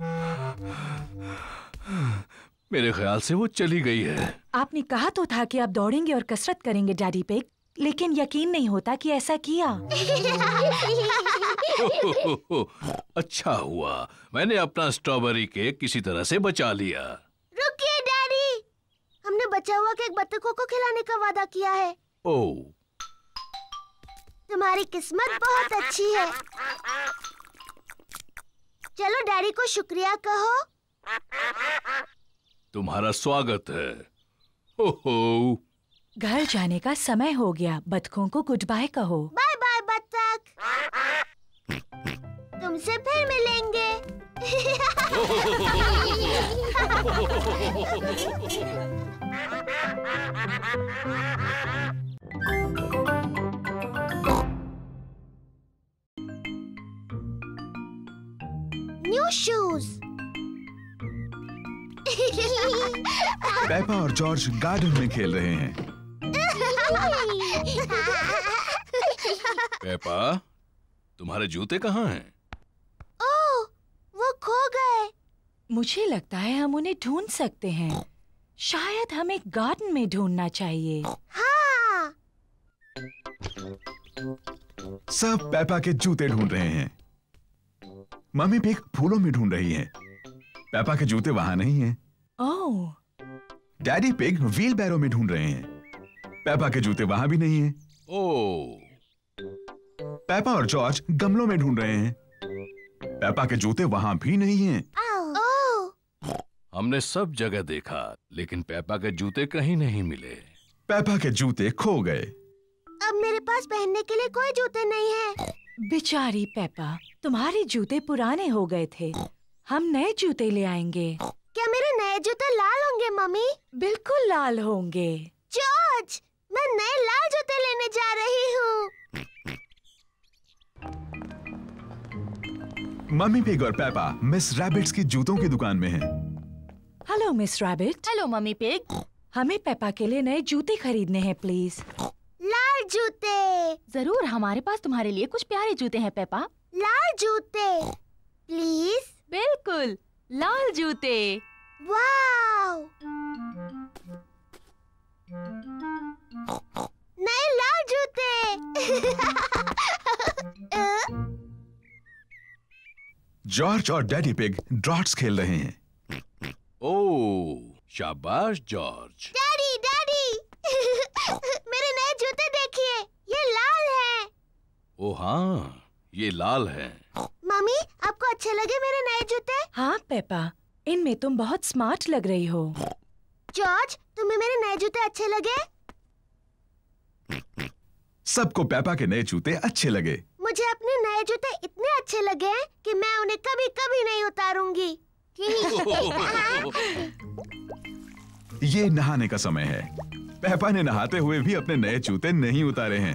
मेरे ख्याल से वो चली गई है। आपने कहा तो था कि आप दौड़ेंगे और कसरत करेंगे डैडी पिग, लेकिन यकीन नहीं होता कि ऐसा किया। अच्छा हुआ मैंने अपना स्ट्रॉबेरी केक किसी तरह से बचा लिया। रुकिए डैडी, हमने बचा हुआ केक बत्तखों को खिलाने का वादा किया है। ओह, तुम्हारी किस्मत बहुत अच्छी है। चलो डैडी को शुक्रिया कहो। तुम्हारा स्वागत है। ओहो, घर जाने का समय हो गया, बतखों को गुड बाय कहो। बाय बाय बत्तख, तुमसे फिर मिलेंगे। New shoes. पेपा और जॉर्ज गार्डन में खेल रहे हैं। पेपा, तुम्हारे जूते कहाँ हैं? ओह, वो खो गए। मुझे लगता है हम उन्हें ढूंढ सकते हैं। शायद हमें गार्डन में ढूंढना चाहिए। हाँ। सब पेपा के जूते ढूंढ रहे हैं। मम्मी पिग फूलों में ढूंढ रही है। पेपा के जूते वहां नहीं हैं। Oh. Daddy pig wheelbarrow में ढूंढ रहे हैं। पेपा के जूते वहां भी नहीं हैं। ओह। पेपा और जॉर्ज गमलों में ढूंढ रहे हैं। पेपा के जूते वहां भी नहीं हैं। हमने सब जगह देखा, लेकिन पेपा के जूते कहीं नहीं मिले। पेपा के जूते खो गए। अब मेरे पास पहनने के लिए कोई जूते नहीं है। बेचारी पेपा, तुम्हारे जूते पुराने हो गए थे। हम नए जूते ले आएंगे। क्या मेरे नए जूते लाल होंगे मम्मी? बिल्कुल लाल होंगे। जॉर्ज, मैं नए लाल जूते लेने जा रही हूँ। मम्मी पिग और पेपा मिस रैबिट्स की जूतों की दुकान में हैं। Hello miss Rabbit. Hello mummy pig. हमें पेपा के लिए नए जूते खरीदने हैं प्लीज। लाल जूते। जरूर, हमारे पास तुम्हारे लिए कुछ प्यारे जूते हैं पेपा। लाल जूते प्लीज। बिल्कुल, लाल जूते। वाव, नए लाल जूते। जॉर्ज और डैडी पिग ड्रॉट्स खेल रहे हैं। ओह, शाबाश जॉर्ज। डैडी डैडी, मेरे नए जूते देखिए, ये लाल हैं। ओह हाँ, ये लाल हैं। मम्मी, आपको अच्छे लगे मेरे नए जूते? हाँ पेपा, इनमें तुम बहुत स्मार्ट लग रही हो। जॉर्ज, तुम्हें मेरे नए जूते अच्छे लगे? सबको पेपा के नए जूते अच्छे लगे। मुझे अपने नए जूते इतने अच्छे लगे हैं कि मैं उन्हें कभी कभी नहीं उतारूंगी। ये नहाने का समय है। पेपा ने नहाते हुए भी अपने नए जूते नहीं उतारे हैं।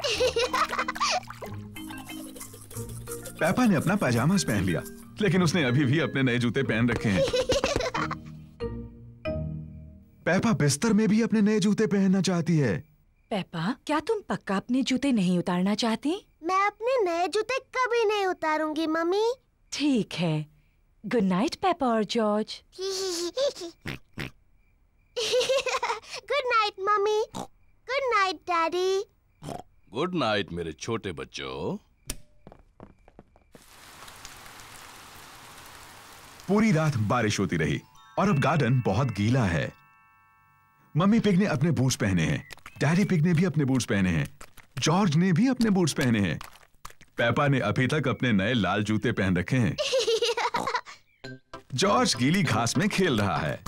पेपा ने अपना पैजामास पहन लिया, लेकिन उसने अभी भी अपने नए जूते पहन रखे हैं। पेपा बिस्तर में भी अपने नए जूते पहनना चाहती है। पेपा, क्या तुम पक्का अपने जूते नहीं उतारना चाहती? मैं अपने नए जूते कभी नहीं उतारूंगी मम्मी। ठीक है। गुड नाइट पेपा और George. Good night mummy. Good night daddy. Good night मेरे छोटे बच्चों। पूरी रात बारिश होती रही और अब गार्डन बहुत गीला है। मम्मी पिग ने अपने बूट्स पहने हैं। डैडी पिग ने भी अपने बूट्स पहने हैं। जॉर्ज ने भी अपने बूट्स पहने हैं। पेपा ने अभी तक अपने नए लाल जूते पहन रखे हैं। जॉर्ज गीली घास में खेल रहा है।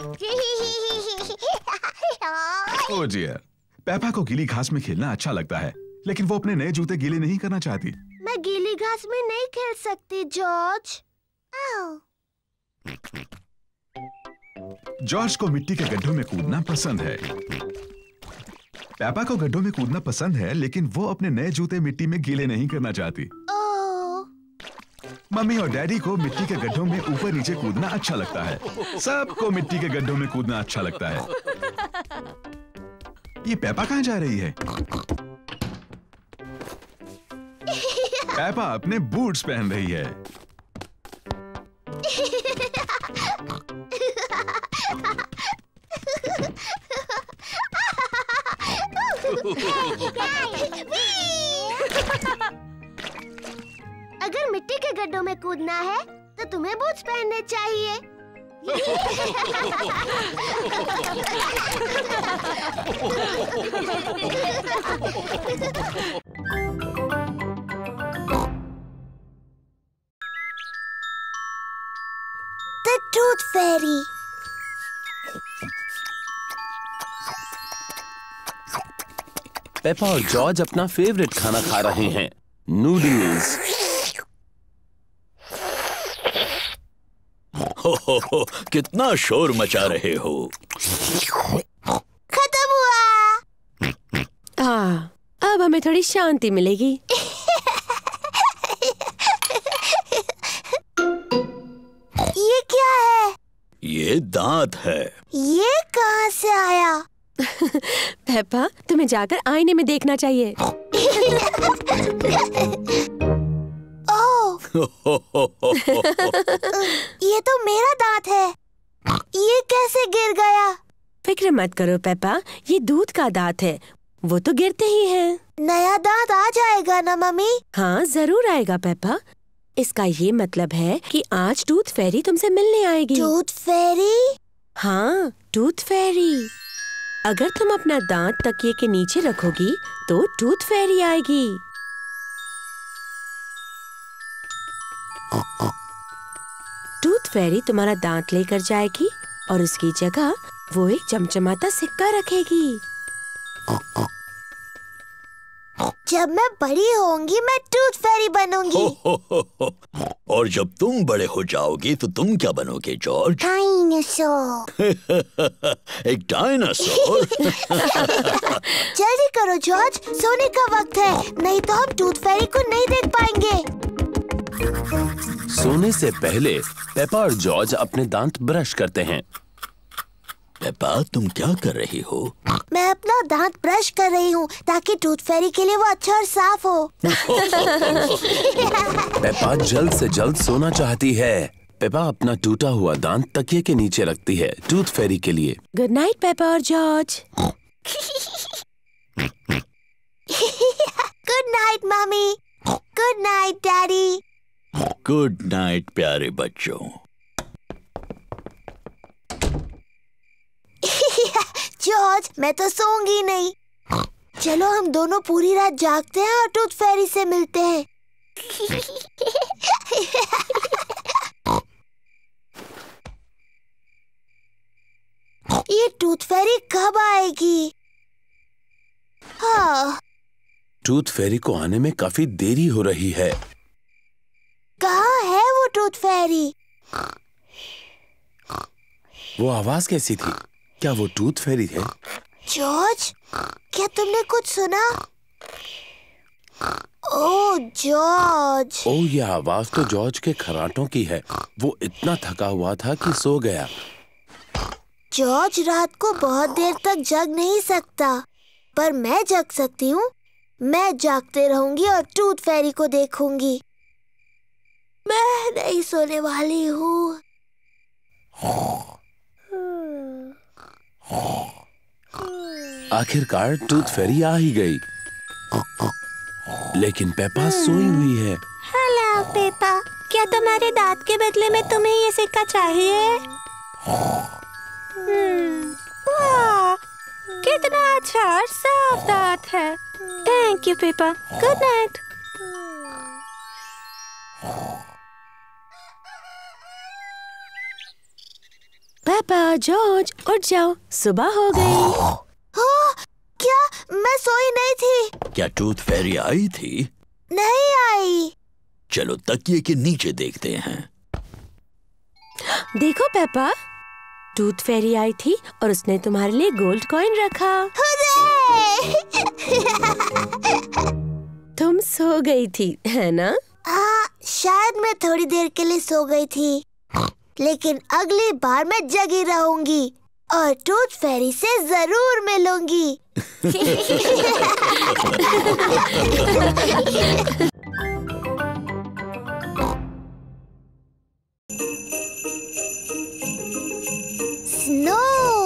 ओह डियर, पेपा को गीली घास में खेलना अच्छा लगता है, लेकिन वो अपने नए जूते गीले नहीं करना चाहती। मैं गीली घास में नहीं खेल सकती जॉर्ज। जॉर्ज को मिट्टी के गड्ढों में कूदना पसंद है। पेपा को गड्ढों में कूदना पसंद है, लेकिन वो अपने नए जूते मिट्टी में गीले नहीं करना चाहती। मम्मी और डैडी को मिट्टी के गड्ढों में ऊपर नीचे कूदना अच्छा लगता है। सबको मिट्टी के गड्ढों में कूदना अच्छा लगता है। ये पेपा कहाँ जा रही है? पेपा अपने बूट्स पहन रही है। अगर मिट्टी के गड्ढों में कूदना है तो तुम्हें बूट्स पहनने चाहिए। The Tooth Fairy. पेपा और जॉर्ज अपना फेवरेट खाना खा रहे हैं, नूडल्स। हो, कितना शोर मचा रहे हो। खत्म हुआ। अब हमें थोड़ी शांति मिलेगी। ये क्या है? ये दांत है। ये कहाँ से आया? पेपा, तुम्हें जाकर आईने में देखना चाहिए। ओह, ये तो मेरा दांत है। ये कैसे गिर गया? फिक्र मत करो पेपा, ये दूध का दांत है, वो तो गिरते ही हैं। नया दांत आ जाएगा ना मम्मी? हाँ जरूर आएगा पेपा। इसका ये मतलब है कि आज टूथ फेरी तुमसे मिलने आएगी। Tooth fairy? हाँ, टूथ फेरी। अगर तुम अपना दांत तकिए के नीचे रखोगी तो टूथ फेरी आएगी। टूथ फेरी तुम्हारा दांत लेकर जाएगी और उसकी जगह वो एक चमचमाता सिक्का रखेगी। जब मैं बड़ी होंगी मैं टूथ फेरी बनूंगी। और जब तुम बड़े हो जाओगी तो तुम क्या बनोगे जॉर्ज? डायनासोर। एक डायनासोर? जल्दी करो जॉर्ज, सोने का वक्त है, नहीं तो हम टूथ फेरी को नहीं देख पाएंगे। सोने से पहले पेपा और जॉर्ज अपने दांत ब्रश करते हैं। पेपा, तुम क्या कर रही हो? मैं अपना दांत ब्रश कर रही हूँ ताकि टूथ फेरी के लिए वो अच्छा और साफ हो। पेपा जल्द से जल्द सोना चाहती है। पेपा अपना टूटा हुआ दांत तकिए के नीचे रखती है टूथ फेरी के लिए। गुड नाइट पेपा और George. Good night mummy. Good night daddy. Good night प्यारे बच्चों। जॉर्ज, मैं तो सोऊंगी नहीं। चलो हम दोनों पूरी रात जागते हैं और टूथ फेरी से मिलते हैं। ये टूथ फेरी कब आएगी? हाँ। टूथ फेरी को आने में काफी देरी हो रही है। कहाँ है वो टूथ फेरी? वो आवाज कैसी थी? क्या वो टूथ फेरी है? जॉर्ज, क्या तुमने कुछ सुना? ओह जॉर्ज। ओह, ये आवाज तो जॉर्ज के खर्राटों की है। वो इतना थका हुआ था कि सो गया। जॉर्ज रात को बहुत देर तक जग नहीं सकता, पर मैं जग सकती हूँ। मैं जागते रहूंगी और टूथ फेरी को देखूंगी। मैं नहीं सोने वाली हूँ। आखिरकार टूथ फेरी आ ही गई, लेकिन पेपा सोई हुई है। हेलो पेपा, क्या तुम्हारे दांत के बदले में तुम्हें ये सिक्का चाहिए? वाह, कितना अच्छा और साफ दांत है। Thank you Peppa. Good night. पापा, जॉर्ज, उठ जाओ, सुबह हो गई। क्या मैं सोई नहीं थी? क्या टूथ फेरी आई थी? नहीं आई। चलो तकिए के नीचे देखते हैं। देखो पापा, टूथ फेरी आई थी और उसने तुम्हारे लिए गोल्ड कॉइन रखा। तुम सो गई थी, है ना? शायद मैं थोड़ी देर के लिए सो गई थी, लेकिन अगली बार मैं जगी रहूंगी और टूथ फेरी से जरूर मिलूंगी। स्नो।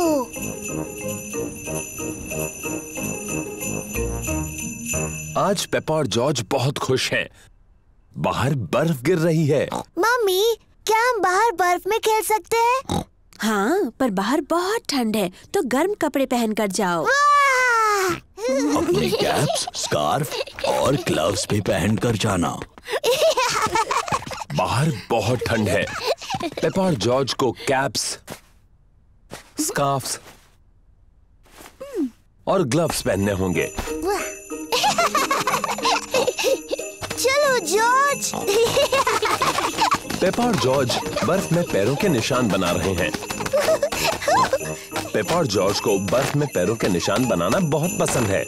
आज पेपा और जॉर्ज बहुत खुश हैं। बाहर बर्फ गिर रही है। मम्मी, क्या हम बाहर बर्फ में खेल सकते हैं? हाँ, पर बाहर बहुत ठंड है, तो गर्म कपड़े पहन कर जाओ। अपनी कैप्स, स्कार्फ और ग्लव्स भी पहन कर जाना। बाहर बहुत ठंड है। पेपा और जॉर्ज को कैप्स, स्कार्फ्स और ग्लव्स पहनने होंगे। चलो जॉर्ज। पेपा और जॉर्ज बर्फ में पैरों के निशान बना रहे हैं। पेपा और जॉर्ज को बर्फ में पैरों के निशान बनाना बहुत पसंद है।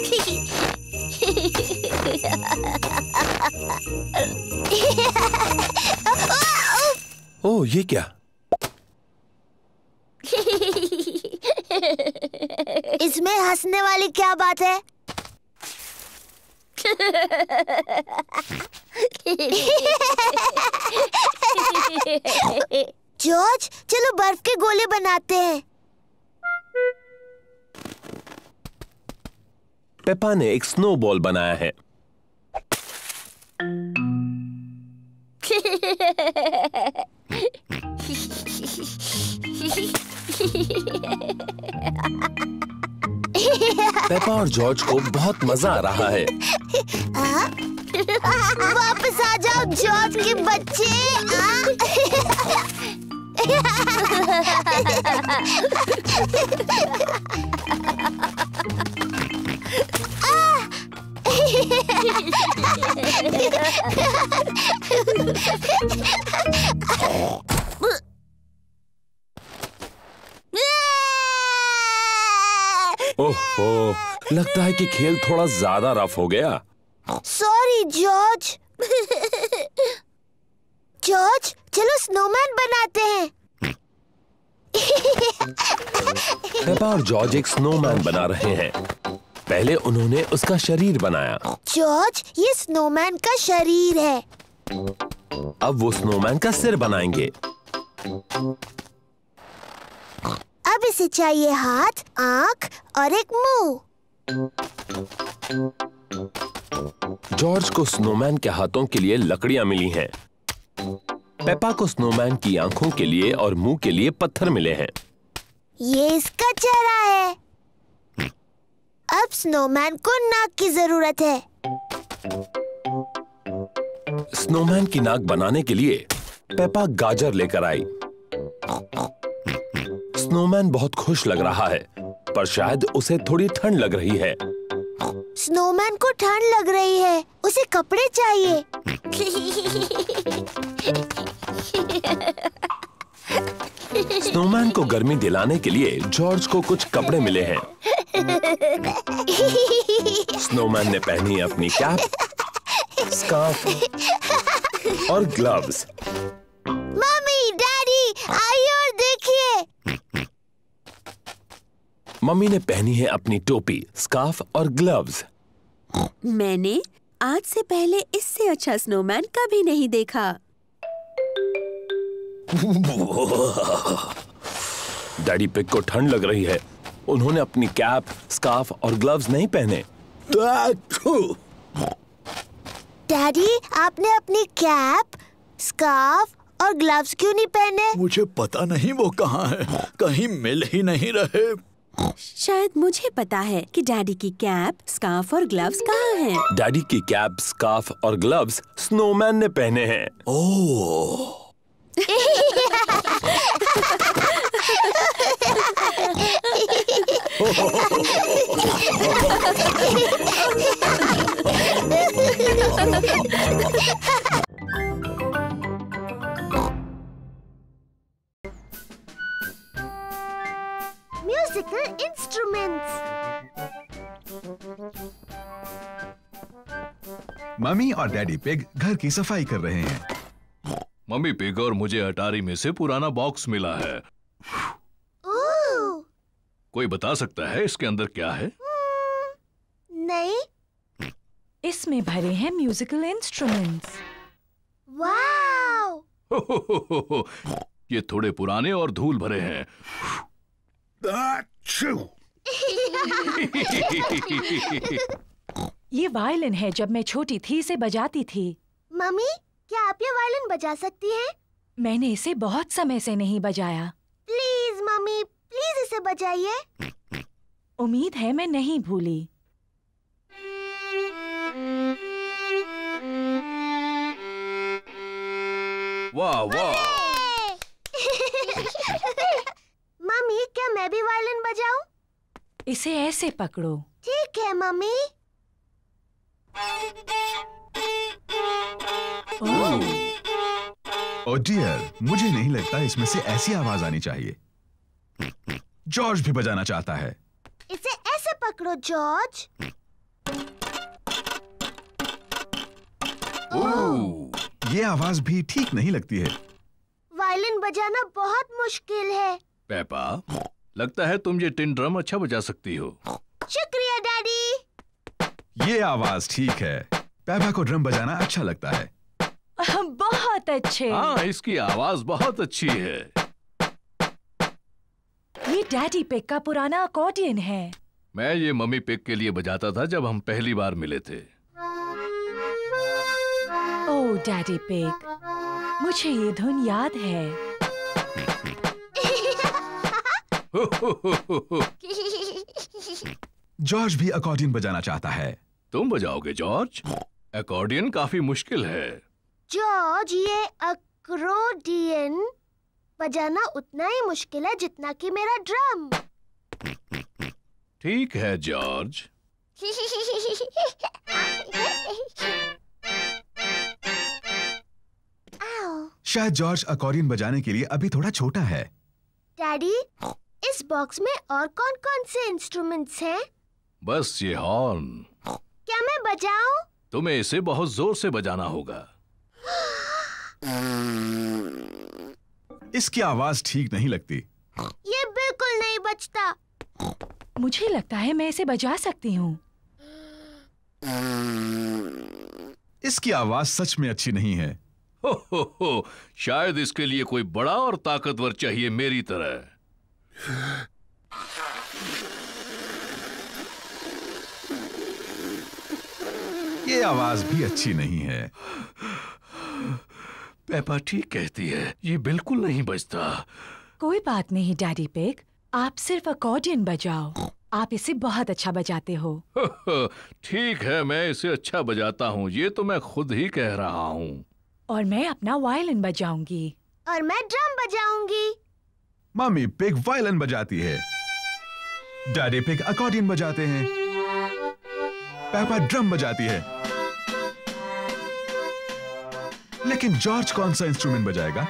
ओह, ये क्या? इसमें हंसने वाली क्या बात है? जॉर्ज, चलो बर्फ के गोले बनाते हैं। पेपा ने एक स्नोबॉल बनाया है। पेपा और जॉर्ज को बहुत मजा आ रहा है। वापस आ जाओ जॉर्ज के बच्चे। ओहो, लगता है कि खेल थोड़ा ज्यादा रफ हो गया। Sorry George. जॉर्ज, चलो स्नोमैन बनाते हैं। पेपा और जॉर्ज एक स्नोमैन बना रहे हैं। पहले उन्होंने उसका शरीर बनाया। जॉर्ज, ये स्नोमैन का शरीर है। अब वो स्नोमैन का सिर बनाएंगे। अब इसे चाहिए हाथ, आंख और एक मुंह। जॉर्ज को स्नोमैन के हाथों के लिए लकड़ियां मिली हैं। पेपा को स्नोमैन की आंखों के लिए और मुंह के लिए पत्थर मिले हैं। ये इसका चेहरा है। अब स्नोमैन को नाक की जरूरत है। स्नोमैन की नाक बनाने के लिए पेपा गाजर लेकर आई। स्नोमैन बहुत खुश लग रहा है, पर शायद उसे थोड़ी ठंड लग रही है। स्नोमैन को ठंड लग रही है, उसे कपड़े चाहिए। स्नोमैन को गर्मी दिलाने के लिए जॉर्ज को कुछ कपड़े मिले हैं। स्नोमैन ने पहनी अपनी कैप, स्कार्फ और ग्लव्स। मम्मी, डैडी, आइए और देखिए। मम्मी ने पहनी है अपनी टोपी, स्कार्फ और ग्लव्स। मैंने आज से पहले इससे अच्छा स्नोमैन कभी नहीं देखा। डैडी पिग को ठंड लग रही है। उन्होंने अपनी कैप, स्कार्फ और ग्लव्स नहीं पहने। डैडी, आपने अपनी कैप, स्कार्फ और ग्लव्स क्यों नहीं पहने? मुझे पता नहीं वो कहाँ है, कहीं मिल ही नहीं रहे। शायद मुझे पता है कि डैडी की कैप, स्कार्फ और ग्लव्स कहाँ हैं। डैडी की कैप, स्कार्फ और ग्लव्स स्नोमैन ने पहने हैं। Oh Musical instruments. मम्मी और डैडी पिग घर की सफाई कर रहे हैं। मम्मी पिग और मुझे अटारी में से पुराना बॉक्स मिला है। कोई बता सकता है इसके अंदर क्या है? नहीं। इसमें भरे हैं म्यूजिकल इंस्ट्रूमेंट्स। वाओ! ये थोड़े पुराने और धूल भरे हैं। ये वायलिन है। जब मैं छोटी थी इसे बजाती थी। मम्मी, क्या आप ये वायलिन बजा सकती हैं? मैंने इसे बहुत समय से नहीं बजाया। प्लीज मम्मी, प्लीज इसे बजाइए। उम्मीद है मैं नहीं भूली। वाह वाह। मम्मी, क्या मैं भी वायलिन बजाऊं? इसे ऐसे पकड़ो। ठीक है मम्मी। ओह डियर, मुझे नहीं लगता इसमें से ऐसी आवाज आनी चाहिए। जॉर्ज भी बजाना चाहता है। इसे ऐसे पकड़ो जॉर्ज। ये आवाज भी ठीक नहीं लगती है। वायलिन बजाना बहुत मुश्किल है। पेपा, लगता है तुम ये टिन ड्रम अच्छा बजा सकती हो। शुक्रिया डैडी। ये आवाज ठीक है। पेपा को ड्रम बजाना अच्छा लगता है। बहुत अच्छे। हाँ, इसकी आवाज बहुत अच्छी है। ये डैडी पिग का पुराना अकॉर्डियन है। मैं ये मम्मी पिग के लिए बजाता था जब हम पहली बार मिले थे। ओह डैडी पिग, मुझे ये धुन याद है। जॉर्ज भी अकॉर्डियन बजाना चाहता है। तुम बजाओगे जॉर्ज? अकॉर्डियन काफी मुश्किल है। जॉर्ज, ये अकॉर्डियन बजाना उतना ही मुश्किल है जितना कि मेरा ड्रम। ठीक है जॉर्ज। शायद जॉर्ज अकॉर्डियन बजाने के लिए अभी थोड़ा छोटा है। डैडी, इस बॉक्स में और कौन-कौन से इंस्ट्रूमेंट्स हैं? बस ये हॉर्न। क्या मैं बजाऊं? तुम्हें इसे बहुत जोर से बजाना होगा। इसकी आवाज ठीक नहीं लगती। ये बिल्कुल नहीं बजता। मुझे लगता है मैं इसे बजा सकती हूँ। इसकी आवाज सच में अच्छी नहीं है। हो, शायद इसके लिए कोई बड़ा और ताकतवर चाहिए मेरी तरह। ये आवाज भी अच्छी नहीं है। पेपा ठीक कहती है, ये बिल्कुल नहीं बजता। कोई बात नहीं डैडी पिग, आप सिर्फ अकॉर्डियन बजाओ। आप इसे बहुत अच्छा बजाते हो। ठीक है, मैं इसे अच्छा बजाता हूँ, ये तो मैं खुद ही कह रहा हूँ। और मैं अपना वायलिन बजाऊंगी। और मैं ड्रम बजाऊंगी। मम्मी पिग वायलिन बजाती है। डैडी पिग अकॉर्डियन बजाते हैं। पेपा ड्रम बजाती है। लेकिन जॉर्ज कौन सा इंस्ट्रूमेंट बजाएगा?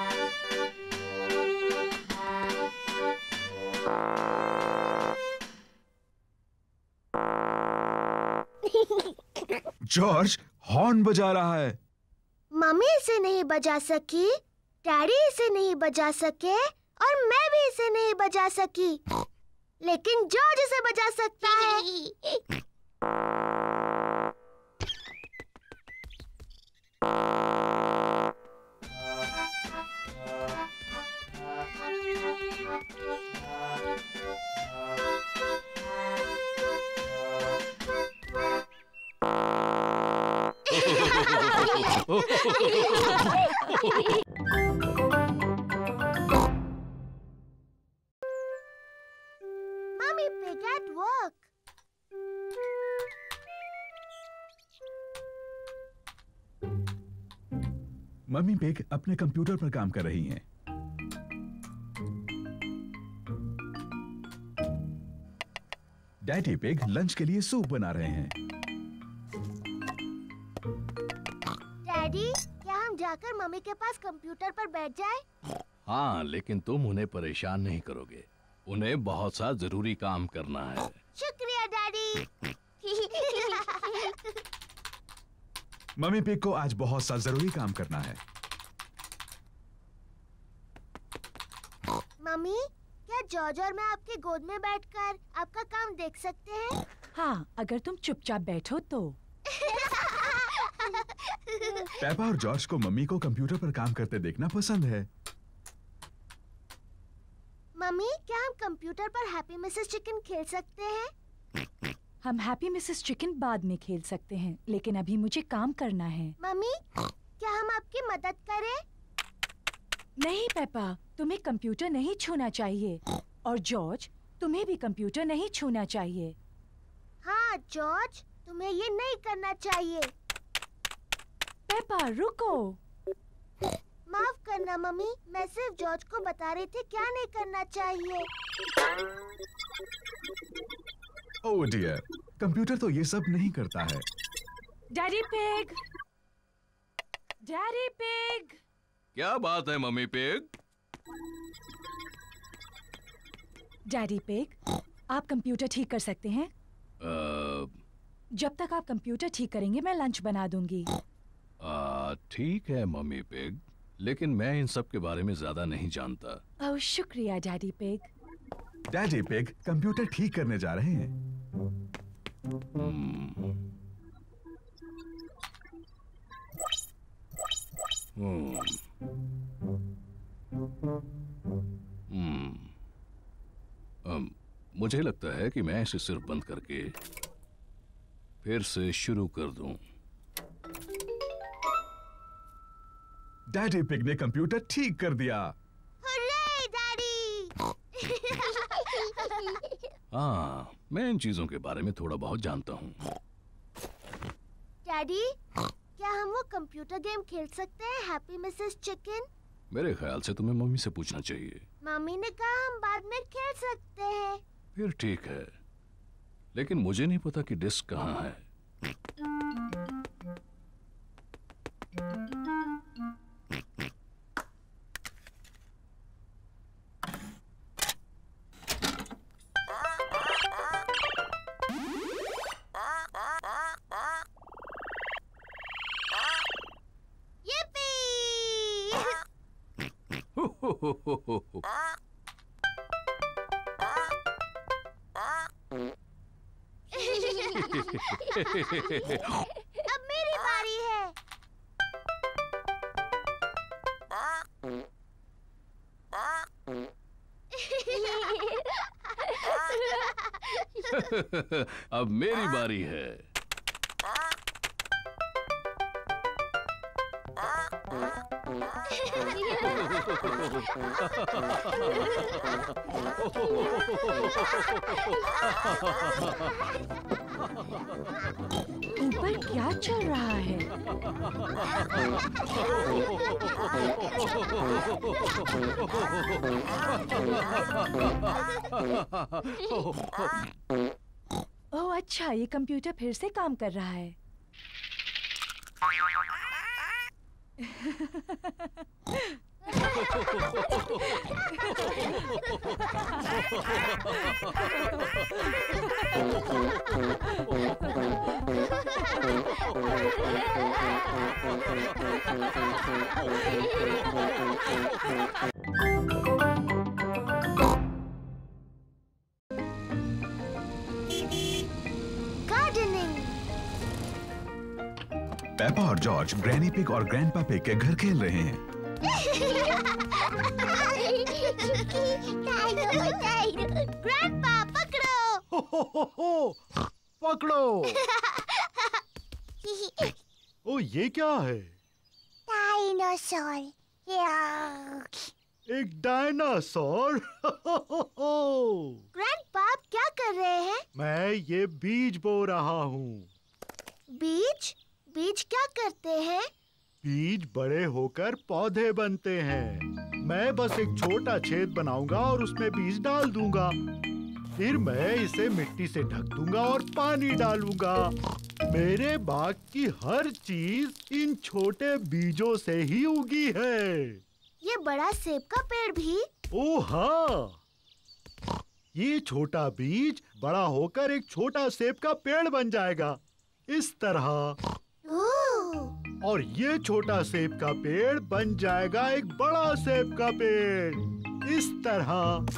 जॉर्ज हॉर्न बजा रहा है। मम्मी इसे नहीं बजा सकी, डैडी इसे नहीं बजा सके और मैं भी इसे नहीं बजा सकी, लेकिन जॉर्ज इसे बजा सकता है। Mommy Pig at work. Mummy pig अपने कंप्यूटर पर काम कर रही हैं। डैडी पिग लंच के लिए सूप बना रहे हैं। डैडी, क्या हम जाकर मम्मी के पास कंप्यूटर पर बैठ जाएं? हाँ, लेकिन तुम उन्हें परेशान नहीं करोगे। उन्हें बहुत सा जरूरी काम करना है। शुक्रिया डैडी। मम्मी पिग को आज बहुत सा जरूरी काम करना है। मम्मी, क्या जॉर्ज और मैं आपकी गोद में बैठकर आपका काम देख सकते हैं? हाँ, अगर तुम चुपचाप बैठो तो। पेपा और जॉर्ज को मम्मी को कंप्यूटर पर काम करते देखना पसंद है। मम्मी, क्या हम कंप्यूटर पर हैप्पी मिसेस चिकन खेल सकते हैं? हम हैप्पी मिसेस चिकन बाद में खेल सकते हैं, लेकिन अभी मुझे काम करना है। मम्मी, क्या हम आपकी मदद करें? नहीं पेपा, तुम्हें कंप्यूटर नहीं छूना चाहिए। और जॉर्ज, तुम्हें भी कंप्यूटर नहीं छूना चाहिए। हाँ जॉर्ज, तुम्हें ये नहीं करना चाहिए। पेपा रुको। माफ करना मम्मी, मैं सिर्फ जॉर्ज को बता रही थी क्या नहीं करना चाहिए। ओह डियर, कंप्यूटर तो ये सब नहीं करता है। Daddy pig, daddy pig. क्या बात है मम्मी पिग? डैडी पिग, आप कंप्यूटर ठीक कर सकते हैं? जब तक आप कंप्यूटर ठीक करेंगे मैं लंच बना दूंगी। ठीक है मम्मी पिग, लेकिन मैं इन सब के बारे में ज्यादा नहीं जानता। ओह शुक्रिया daddy pig. Daddy pig computer ठीक करने जा रहे हैं। मुझे लगता है कि मैं इसे सिर्फ बंद करके फिर से शुरू कर दूं। डैडी पिग ने कंप्यूटर ठीक कर दिया। Hooray daddy! हाँ, मैं इन चीजों के बारे में थोड़ा बहुत जानता हूँ। डैडी, क्या हम वो कंप्यूटर गेम खेल सकते हैं, हैप्पी मिसेस चिकन? मेरे ख्याल से तुम्हें मम्मी से पूछना चाहिए। मम्मी ने कहा हम बाद में खेल सकते हैं। फिर ठीक है, लेकिन मुझे नहीं पता कि डिस्क कहाँ है। अब मेरी बारी है। अब मेरी बारी है। ऊपर क्या चल रहा है? ओह अच्छा, ये कंप्यूटर फिर से काम कर रहा है। पेपा और जॉर्ज ग्रैनी पिग और ग्रैंडपा पिग के घर खेल रहे हैं। ग्रैंडपा पकड़ो। पकड़ो। ओ ये क्या है? डायनासोर। एक डायनासोर। ग्रैंडपा आप क्या कर रहे हैं? मैं ये बीज बो रहा हूँ। बीज? बीज क्या करते हैं? बीज बड़े होकर पौधे बनते हैं। मैं बस एक छोटा छेद बनाऊंगा और उसमें बीज डाल दूंगा। फिर मैं इसे मिट्टी से ढक दूंगा और पानी डालूंगा। मेरे बाग की हर चीज इन छोटे बीजों से ही उगी है। ये बड़ा सेब का पेड़ भी? ओह हाँ, ये छोटा बीज बड़ा होकर एक छोटा सेब का पेड़ बन जाएगा, इस तरह। और ये छोटा सेब का पेड़ बन जाएगा एक बड़ा सेब का पेड़, इस तरह।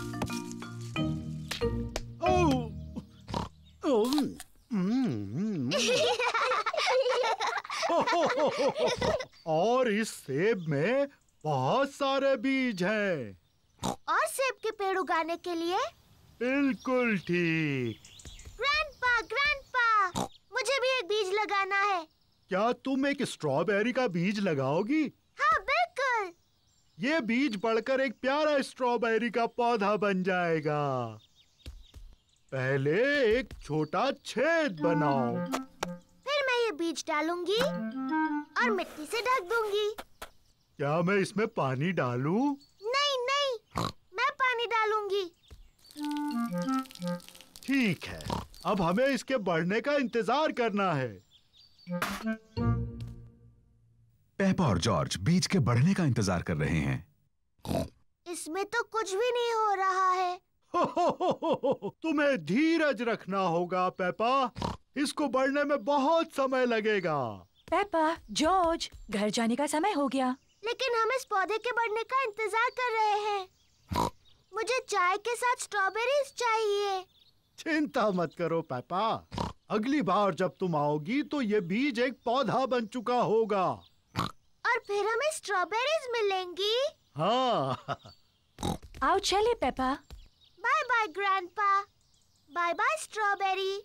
और इस सेब में बहुत सारे बीज हैं। और सेब के पेड़ उगाने के लिए? बिल्कुल ठीक। ग्रैंडपा, ग्रैंडपा, मुझे भी एक बीज लगाना है। क्या तुम एक स्ट्रॉबेरी का बीज लगाओगी? हाँ बिल्कुल। ये बीज बढ़कर एक प्यारा स्ट्रॉबेरी का पौधा बन जाएगा। पहले एक छोटा छेद बनाओ। फिर मैं ये बीज डालूंगी और मिट्टी से ढक दूंगी। क्या मैं इसमें पानी डालूं? नहीं नहीं, मैं पानी डालूंगी। ठीक है, अब हमें इसके बढ़ने का इंतजार करना है। पेपा और जॉर्ज बीज के बढ़ने का इंतजार कर रहे हैं। इसमें तो कुछ भी नहीं हो रहा है। तुम्हें धीरज रखना होगा पेपा, इसको बढ़ने में बहुत समय लगेगा। पेपा, जॉर्ज, घर जाने का समय हो गया। लेकिन हम इस पौधे के बढ़ने का इंतजार कर रहे हैं। मुझे चाय के साथ स्ट्रॉबेरीज चाहिए। चिंता मत करो पेपा, अगली बार जब तुम आओगी तो ये बीज एक पौधा बन चुका होगा। और फिर हमें स्ट्रॉबेरीज मिलेंगी। हाँ। आओ चले Peppa. Bye bye grandpa, bye bye strawberry.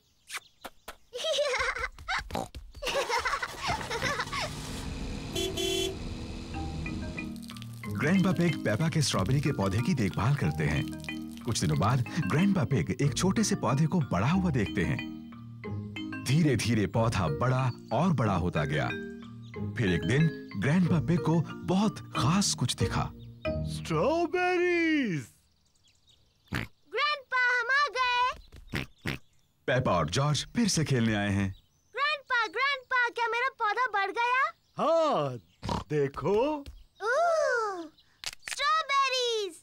Grandpa pig Peppa के स्ट्रॉबेरी के पौधे की देखभाल करते हैं। कुछ दिनों बाद ग्रैंडपा पिग एक छोटे से पौधे को बड़ा हुआ देखते हैं। धीरे धीरे पौधा बड़ा और बड़ा होता गया। फिर एक दिन ग्रैंडपा पिग को बहुत खास कुछ दिखा। स्ट्रॉबेरीज। ग्रैंडपा, हम आ गए। पेपा और जॉर्ज फिर से खेलने आए हैं। ग्रैंडपा, ग्रैंडपा, क्या मेरा पौधा बढ़ गया? हाँ, देखो। स्ट्रॉबेरीज।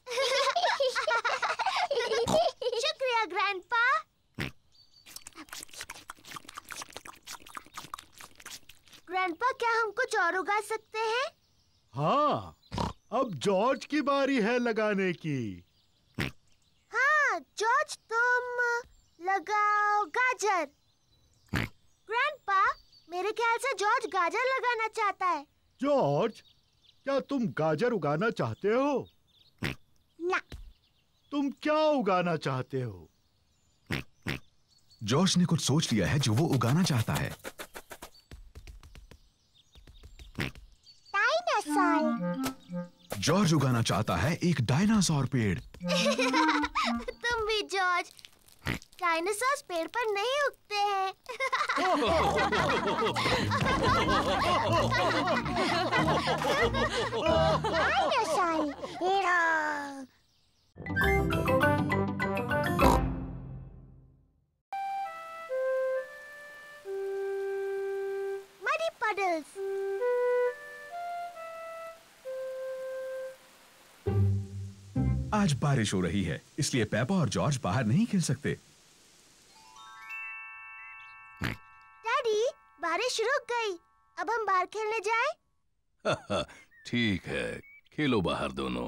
शुक्रिया ग्रैंडपा। ग्रैंडपा, क्या हम कुछ और उगा सकते हैं? हाँ, अब जॉर्ज की बारी है लगाने की। हाँ, जॉर्ज, तुम लगाओ गाजर। ग्रैंडपा, मेरे ख्याल से जॉर्ज गाजर लगाना चाहता है। जॉर्ज, क्या तुम गाजर उगाना चाहते हो? ना। तुम क्या उगाना चाहते हो? जॉर्ज ने कुछ सोच लिया है जो वो उगाना चाहता है। डायनासोर। जॉर्ज उगाना चाहता है एक डायनासोर पेड़। तुम भी जॉर्ज। डायनासोर पेड़ पर नहीं उगते हैं। Muddy puddles. आज बारिश हो रही है, इसलिए पेपा और जॉर्ज बाहर नहीं खेल सकते। डैडी, बारिश रुक गई। अब हम बाहर खेलने जाएं? ठीक है, खेलो बाहर दोनों।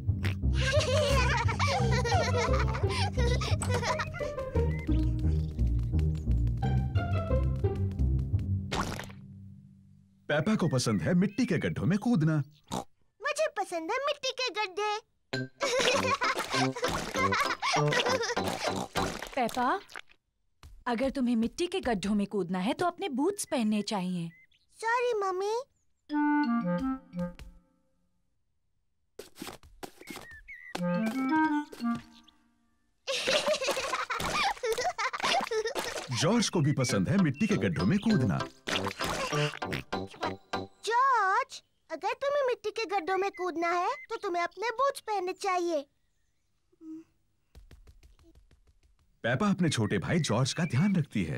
पेपा को पसंद है मिट्टी के गड्ढों में कूदना। मुझे पसंद है मिट्टी के गड्ढे। पेपा, अगर तुम्हें मिट्टी के गड्ढों में कूदना है तो अपने बूट्स पहनने चाहिए। Sorry mummy. जॉर्ज को भी पसंद है मिट्टी के गड्ढों में कूदना। जॉर्ज, अगर तुम्हें मिट्टी के गड्ढों में कूदना है तो तुम्हें अपने बूट्स पहनने चाहिए। पेपा अपने छोटे भाई जॉर्ज का ध्यान रखती है।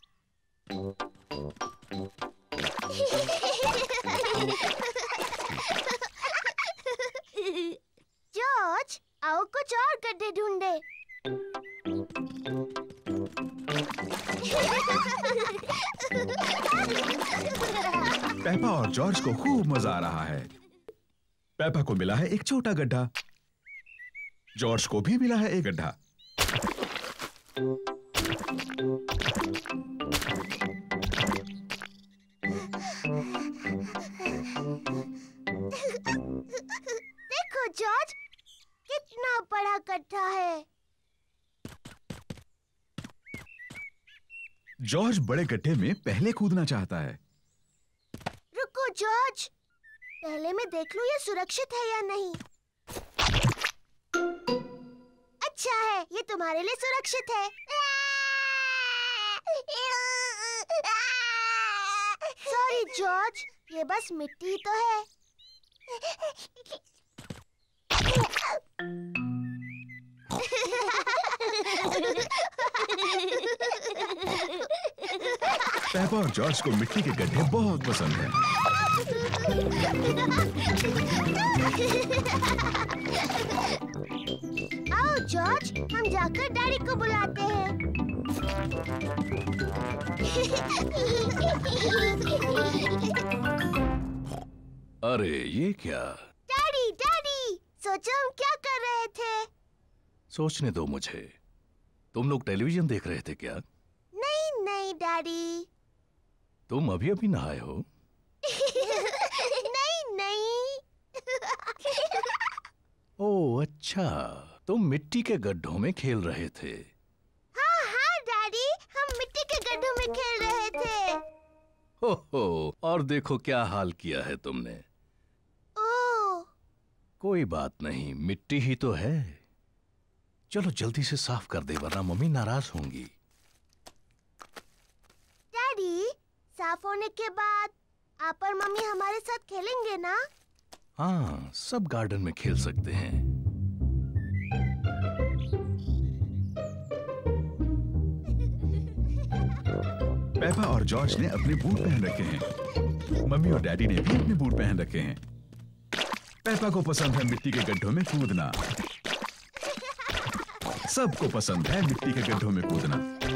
जॉर्ज, आओ कुछ और गड्ढे ढूंढे। पेपा और जॉर्ज को खूब मजा आ रहा है। पेपा को मिला है एक छोटा गड्ढा, जॉर्ज को भी मिला है एक गड्ढा। देखो जॉर्ज, कितना बड़ा गड्ढा है। जॉर्ज बड़े गड्ढे में पहले कूदना चाहता है। रुको जॉर्ज, पहले मैं देख लूं ये सुरक्षित है या नहीं। अच्छा है, ये तुम्हारे लिए सुरक्षित है। सॉरी जॉर्ज, ये बस मिट्टी तो है। पेपा और जॉर्ज को मिट्टी के गड्ढे बहुत पसंद हैं। आओ जॉर्ज, हम जाकर डैडी को बुलाते हैं। अरे ये क्या? डैडी डैडी, सोचो हम क्या कर रहे थे। सोचने दो मुझे। तुम लोग टेलीविजन देख रहे थे क्या? नहीं नहीं डैडी। तुम अभी अभी नहाए हो? नहीं नहीं। ओह अच्छा, तुम मिट्टी के गड्ढों में खेल रहे थे। हाँ हाँ डैडी, हम मिट्टी के गड्ढों में खेल रहे थे। हो, और देखो क्या हाल किया है तुमने। ओह। कोई बात नहीं, मिट्टी ही तो है। चलो जल्दी से साफ कर दे वरना मम्मी नाराज होंगी। डैडी, साफ होने के बाद आप और मम्मी हमारे साथ खेलेंगे ना? हाँ, सब गार्डन में खेल सकते हैं। पेपा और जॉर्ज ने अपने बूट पहन रखे हैं। मम्मी और डैडी ने भी अपने बूट पहन रखे हैं। पेपा को पसंद है मिट्टी के गड्ढों में कूदना। सबको पसंद है मिट्टी के गड्ढों में कूदना।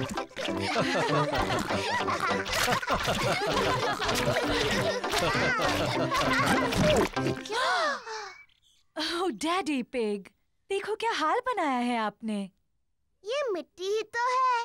ओह डैडी पिग, देखो क्या हाल बनाया है आपने। ये मिट्टी ही तो है।